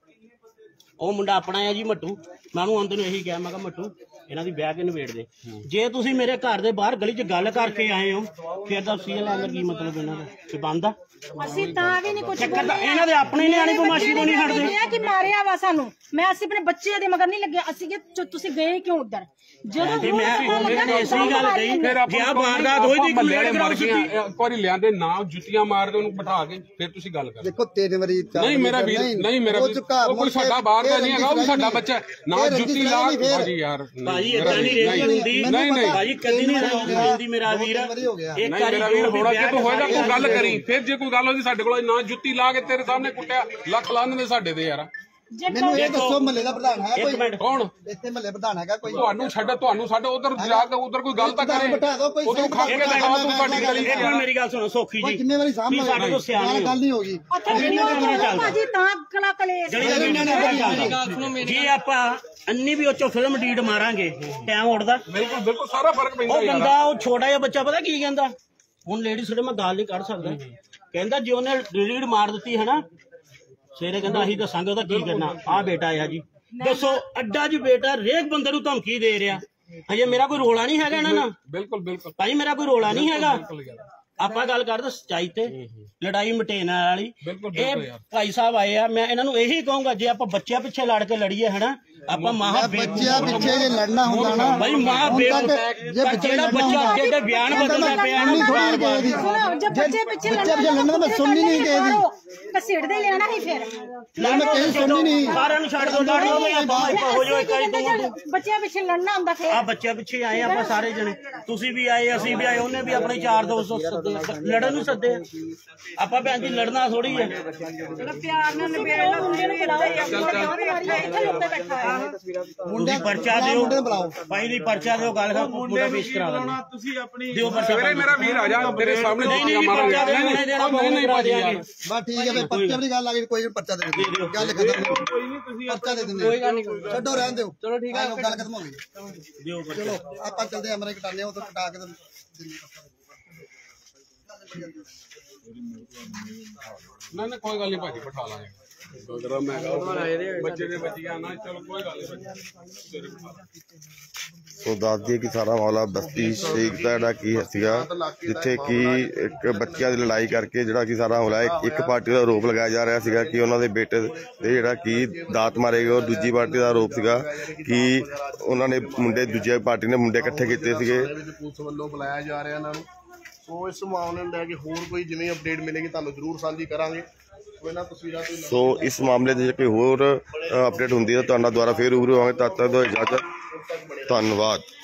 ਉਹ ਮੁੰਡਾ ਆਪਣਾ ਆ ਜੀ ਮੱਟੂ। ਮੈਂ ਉਹਨੂੰ ਅੰਦਰ ਨੂੰ ਇਹੀ ਕਿਹਾ, ਮੈਂ ਕਿਹਾ ਮੱਟੂ ਇਹਨਾਂ ਦੀ ਵਿਆਹ ਕੇ ਨਿਬੇੜ ਦੇ। ਜੇ ਤੁਸੀਂ ਮੇਰੇ ਘਰ ਦੇ ਬਾਹਰ ਗਲੀ 'ਚ ਗੱਲ ਕਰਕੇ ਆਏ ਹੋ, ਫਿਰ ਤਾਂ ਸੀਲ ਲੈਣ ਦਾ ਕੀ ਮਤਲਬ ਇਹਨਾਂ ਦਾ? ਕਿ ਬੰਦ ਆ? ਅਸੀਂ ਤਾਂ ਵੀ ਨਹੀਂ ਕੁਝ ਬੋਲਦੇ। ਇਹਨਾਂ ਦੇ ਆਪਣੇ ਨਿਆਣੇ ਬਮਾਸ਼ੀ ਤੋਂ ਨਹੀਂ ਹਟਦੇ ਕਿ ਮਾਰਿਆ ਵਾ ਸਾਨੂੰ। ਮੈਂ ਅਸੀਂ ਆਪਣੇ ਬੱਚੇ ਦੇ ਮਗਰ ਨਹੀਂ ਲੱਗੇ। ਅਸੀਂ ਕਿ ਤੁਸੀਂ ਗਏ ਕਿਉਂ ਉੱਧਰ? ਜਦੋਂ ਮੈਂ ਇਸੇ ਗੱਲ ਕਹੀ, ਗਿਆ ਵਾਰਦਾਤ ਹੋਈ ਦੀ ਕੰਪਲੇਂਟ ਕਰਾਓ ਸਿੱਧੀ। ਇੱਕ ਵਾਰੀ ਲਿਆਂਦੇ ਨਾ ਜੁੱਤੀਆਂ ਮਾਰਦੇ ਉਹਨੂੰ ਬਿਠਾ ਕੇ, ਫਿਰ ਤੁਸੀਂ ਗੱਲ ਕਰੋ। ਦੇਖੋ 3 ਵਾਰੀ ਨਹੀਂ ਮੇਰਾ ਵੀਰ, ਨਹੀਂ ਮੇਰਾ ਵੀਰ, ਉਹ ਕੋਈ ਸਾਡਾ ਬਾਹਰ ਦਾ ਨਹੀਂ ਹੈਗਾ, ਉਹ ਵੀ ਸਾਡਾ ਬੱਚਾ। ਨਾ ਜੁੱਤੀ ਲਾ ਭਾਜੀ ਯਾਰ, ਭਾਜੀ ਇਦਾਂ ਨਹੀਂ ਰੇਂਜ ਹੁੰਦੀ। ਨਹੀਂ ਭਾਜੀ ਕਦੀ ਨਹੀਂ ਰੇਂਜ ਹੁੰਦੀ ਮੇਰਾ ਵੀਰ। ਨਹੀਂ ਮੇਰਾ ਵੀਰ, ਹੋਣਾ ਕਿ ਤੂੰ ਹੋਏਗਾ ਤੂੰ ਗੱਲ ਕਰੀ, ਫਿਰ ਜੇ ਕੋਈ ਕੋਈ ਗੱਲ ਹੋਈ ਸਾਡੇ ਕੋਲ ਨਾ ਜੁੱਤੀ ਲਾ ਕੇ ਤੇਰੇ ਸਾਹਮਣੇ ਕੁੱਟਿਆ, ਲੱਖ ਲਾਹਨ ਨੇ ਸਾਡੇ ਤੇ ਯਾਰ। ਮੈਨੂੰ ਇਹ ਦੱਸੋ ਮਹੱਲੇ ਦਾ ਪ੍ਰਧਾਨ ਹੈ ਕੋਈ? ਕੌਣ ਇੱਥੇ ਮਹੱਲੇ ਪ੍ਰਧਾਨ ਹੈਗਾ ਕੋਈ? ਤੁਹਾਨੂੰ ਛੱਡ ਉਧਰ ਜਾ ਕੇ ਉਧਰ ਕੋਈ ਗੱਲ ਤਾਂ ਕਰੇ, ਉਧਰ ਖਾ ਕੇ ਦਿਖਾ ਤੂੰ ਸਾਡੀ ਗਲੀ ਚ। ਮੇਰੀ ਗੱਲ ਸੁਣੋ ਸੌਖੀ ਜੀ, ਕਿੰਨੇ ਵਾਰੀ ਸਾਹਮਣੇ ਸਾਡੇ ਤੋਂ ਸਿਆਣੇ ਗੱਲ ਨਹੀਂ ਹੋਗੀ ਭਾਜੀ ਤਾਂ ਕਲਾ ਕਲੇਸ਼ ਜੇ ਆਪਾਂ ਅੰਨੀ ਵੀ ਉੱਚੋਂ ਫਿਲਮ ਡੀਡ ਮਾਰਾਂਗੇ ਟਾਈਮ ਉੱਡਦਾ। ਬਿਲਕੁਲ ਬਿਲਕੁਲ ਸਾਰਾ ਫਰਕ ਪੈਂਦਾ। ਉਹ ਬੰਦਾ ਉਹ ਛੋਟਾ ਜਿਹਾ ਬੱਚਾ ਪਤਾ ਕੀ ਕਹਿੰਦਾ, ਹੁਣ ਲੇਡੀ ਸਾਡੇ ਮੈਂ ਗੱਲ ਨਹੀਂ ਕੱਢ ਸਕਦਾ, ਕਹਿੰਦਾ ਜੇ ਉਹਨੇ ਰੀਡ ਮਾਰ ਦਿੱਤੀ ਹੈ ਨਾ ਸਵੇਰੇ ਕਹਿੰਦਾ ਅਸੀਂ ਦੱਸਾਂਗੇ ਉਹਦਾ ਕੀ ਕਰਨਾ। ਆਹ ਬੇਟਾ ਆ ਜੀ, ਦੱਸੋ ਅੱਡਾ ਜੀ ਬੇਟਾ ਹਰੇਕ ਬੰਦੇ ਨੂੰ ਧਮਕੀ ਦੇ ਰਿਹਾ। ਹਜੇ ਮੇਰਾ ਕੋਈ ਰੋਲਾ ਨਹੀਂ ਹੈਗਾ ਇਹਨਾਂ ਨਾਲ। ਬਿਲਕੁਲ ਬਿਲਕੁਲ ਭਾਈ ਮੇਰਾ ਕੋਈ ਰੋਲਾ ਨਹੀਂ ਹੈਗਾ। ਆਪਾਂ ਗੱਲ ਕਰਦੇ ਸੱਚਾਈ ਤੇ ਲੜਾਈ ਮਟੇਨ ਵਾਲੀ। ਇਹ ਭਾਈ ਸਾਹਿਬ ਆਏ ਆ, ਮੈਂ ਇਹਨਾਂ ਨੂੰ ਇਹੀ ਕਹੂੰਗਾ ਜੇ ਆਪਾਂ ਬੱਚਿਆਂ ਪਿੱਛੇ ਲੜ ਕੇ ਲੜੀਏ ਹਨਾ ਆਪਾਂ ਮਾਂ ਬੱਚਿਆਂ ਪਿੱਛੇ ਜੇ ਲੜਨਾ ਹੁੰਦਾ ਨਾ ਭਾਈ ਮਾਂ ਜਿਹੜਾ ਬੱਚਾ ਅੱਗੇ ਦੇ ਬਿਆਨ ਬਦਲਦਾ ਪਿਆ ਸੁਣੋ ਜੇ ਬੱਚੇ ਪਿੱਛੇ ਲੜਨਾ ਮੈਂ ਸੁਣਨੀ ਨਹੀਂ ਗਈ ਕਸੀੜਦੇ ਲੈਣਾ ਹੀ ਫਿਰ ਮੈਂ ਕਹੀ ਸੁਣਨੀ ਨਹੀਂ। ਸਾਰਿਆਂ ਨੂੰ ਛੱਡ ਦੋ ਲੜ ਲਓ ਹੋ ਜੋ ਇੱਕ ਬੱਚਿਆਂ ਪਿੱਛੇ ਲੜਨਾ ਹੁੰਦਾ ਫਿਰ। ਆ ਬੱਚਿਆਂ ਪਿੱਛੇ ਆਏ ਆਪਾਂ ਸਾਰੇ ਜਣੇ, ਤੁਸੀਂ ਵੀ ਆਏ ਅਸੀਂ ਵੀ ਆਏ, ਉਹਨੇ ਵੀ ਆਪਣੇ 4 ਦੋਸਤ ਸੱਦੇ ਲੜਨ ਨੂੰ ਸੱਦੇ। ਆਪਾਂ ਭੈਣ ਜੀ ਲੜਨਾ ਥੋੜੀ ਹੈ, ਪਿਆਰ ਨਾਲ ਨਿਬੇੜਨਾ। ਮੁੰਡੇ ਨੂੰ ਬੁਲਾਓ ਇੱਥੇ ਉੱਤੇ ਬੈਠਾ ਮੁੰਡੇ ਪਰਚਾ ਦਿਓ ਭਾਈ ਦੀ ਪਰਚਾ ਦਿਓ, ਗੱਲ ਕਰ ਮੁੰਡਾ ਪੇਸ਼ ਕਰਾ ਦੇਣਾ ਤੁਸੀਂ ਆਪਣੀ ਦਿਓ ਪਰਚਾ। ਮੇਰਾ ਵੀਰ ਆ ਜਾ ਤੇਰੇ ਸਾਹਮਣੇ ਨਹੀਂ ਪਰਚਾ ਨਹੀਂ ਭਾਜੀ ਬਸ ਠੀਕ ਹੈ। ਪਰਚੇ ਵਾਲੀ ਗੱਲ ਆ ਗਈ, ਕੋਈ ਪਰਚਾ ਦੇ ਦਿਓ, ਗੱਲ ਖਤਮ। ਕੋਈ ਨਹੀਂ ਤੁਸੀਂ ਪਰਚਾ ਦੇ ਦਿੰਦੇ, ਕੋਈ ਗੱਲ ਨਹੀਂ, ਛੱਡੋ ਰਹਿਣ ਦਿਓ। ਚਲੋ ਠੀਕ ਹੈ, ਗੱਲ ਖਤਮ ਹੋ ਗਈ। ਦਿਓ ਚਲੋ ਆਪਾਂ ਚੱਲਦੇ ਅਮਰੇ ਕਟਾਣੇ ਉਹ ਤੋਂ ਕਟਾ ਕੇ ਨਾ ਕੋਈ ਗੱਲ ਨਹੀਂ ਭਾਜੀ ਬਿਠਾ ਲਾਂਗੇ। ਬੱਚੇ ਦੇ ਬੱਚੀਆਂ ਨਾ ਚਲੋ ਕੋਈ ਗੱਲ ਨਹੀਂ। ਸੋ ਦੱਸ ਦਈਏ ਕਿ ਸਾਰਾ ਮਾਮਲਾ ਬਸਤੀ ਸ਼ੇਖ ਦਾ ਜਿਹੜਾ ਕੀ ਸੀਗਾ, ਜਿੱਥੇ ਕਿ ਇੱਕ ਬੱਚਿਆਂ ਦੀ ਲੜਾਈ ਕਰਕੇ ਜਿਹੜਾ ਕਿ ਸਾਰਾ ਮਾਮਲਾ ਇੱਕ ਪਾਰਟੀ ਦਾ ਆਰੋਪ ਲਗਾਇਆ ਜਾ ਰਿਹਾ ਸੀਗਾ ਕਿ ਉਹਨਾਂ ਦੇ ਬੇਟੇ ਦੇ ਜਿਹੜਾ ਕਿ ਦਾਤ ਮਾਰੇ ਗਏ, ਔਰ ਦੂਜੀ ਪਾਰਟੀ ਦਾ ਆਰੋਪ ਸੀਗਾ ਕਿ ਉਹਨਾਂ ਨੇ ਮੁੰਡੇ ਦੂਜੀ ਪਾਰਟੀ ਨੇ ਮੁੰਡੇ ਇਕੱਠੇ ਕੀਤੇ ਸੀਗੇ। ਪੁਲਿਸ ਵੱਲੋਂ ਬੁਲਾਇਆ ਜਾ ਰਿਹਾ ਇਹਨਾਂ ਨੂੰ। ਸੋ ਇਸ ਮਾਮਲੇ ਨੂੰ ਲੈ ਕੇ ਹੋਰ ਕੋਈ ਜਿਵੇਂ ਅਪਡੇਟ ਮਿਲੇਗੀ ਤੁਹਾਨੂੰ ਜ਼ਰੂਰ ਸਾਂਝੀ ਕਰਾਂਗੇ। ਸੋ ਇਸ ਮਾਮਲੇ ਦੇ ਜੇ ਕੋਈ ਹੋਰ ਅਪਡੇਟ ਹੁੰਦੀ ਹੈ ਤੁਹਾਡੇ ਨਾਲ ਦੁਬਾਰਾ ਫੇਰ ਰੂਬਰੂ ਆਵਾਂਗੇ। ਤਦ ਤੱਕ ਇਜਾਜ਼ਤ, ਧੰਨਵਾਦ।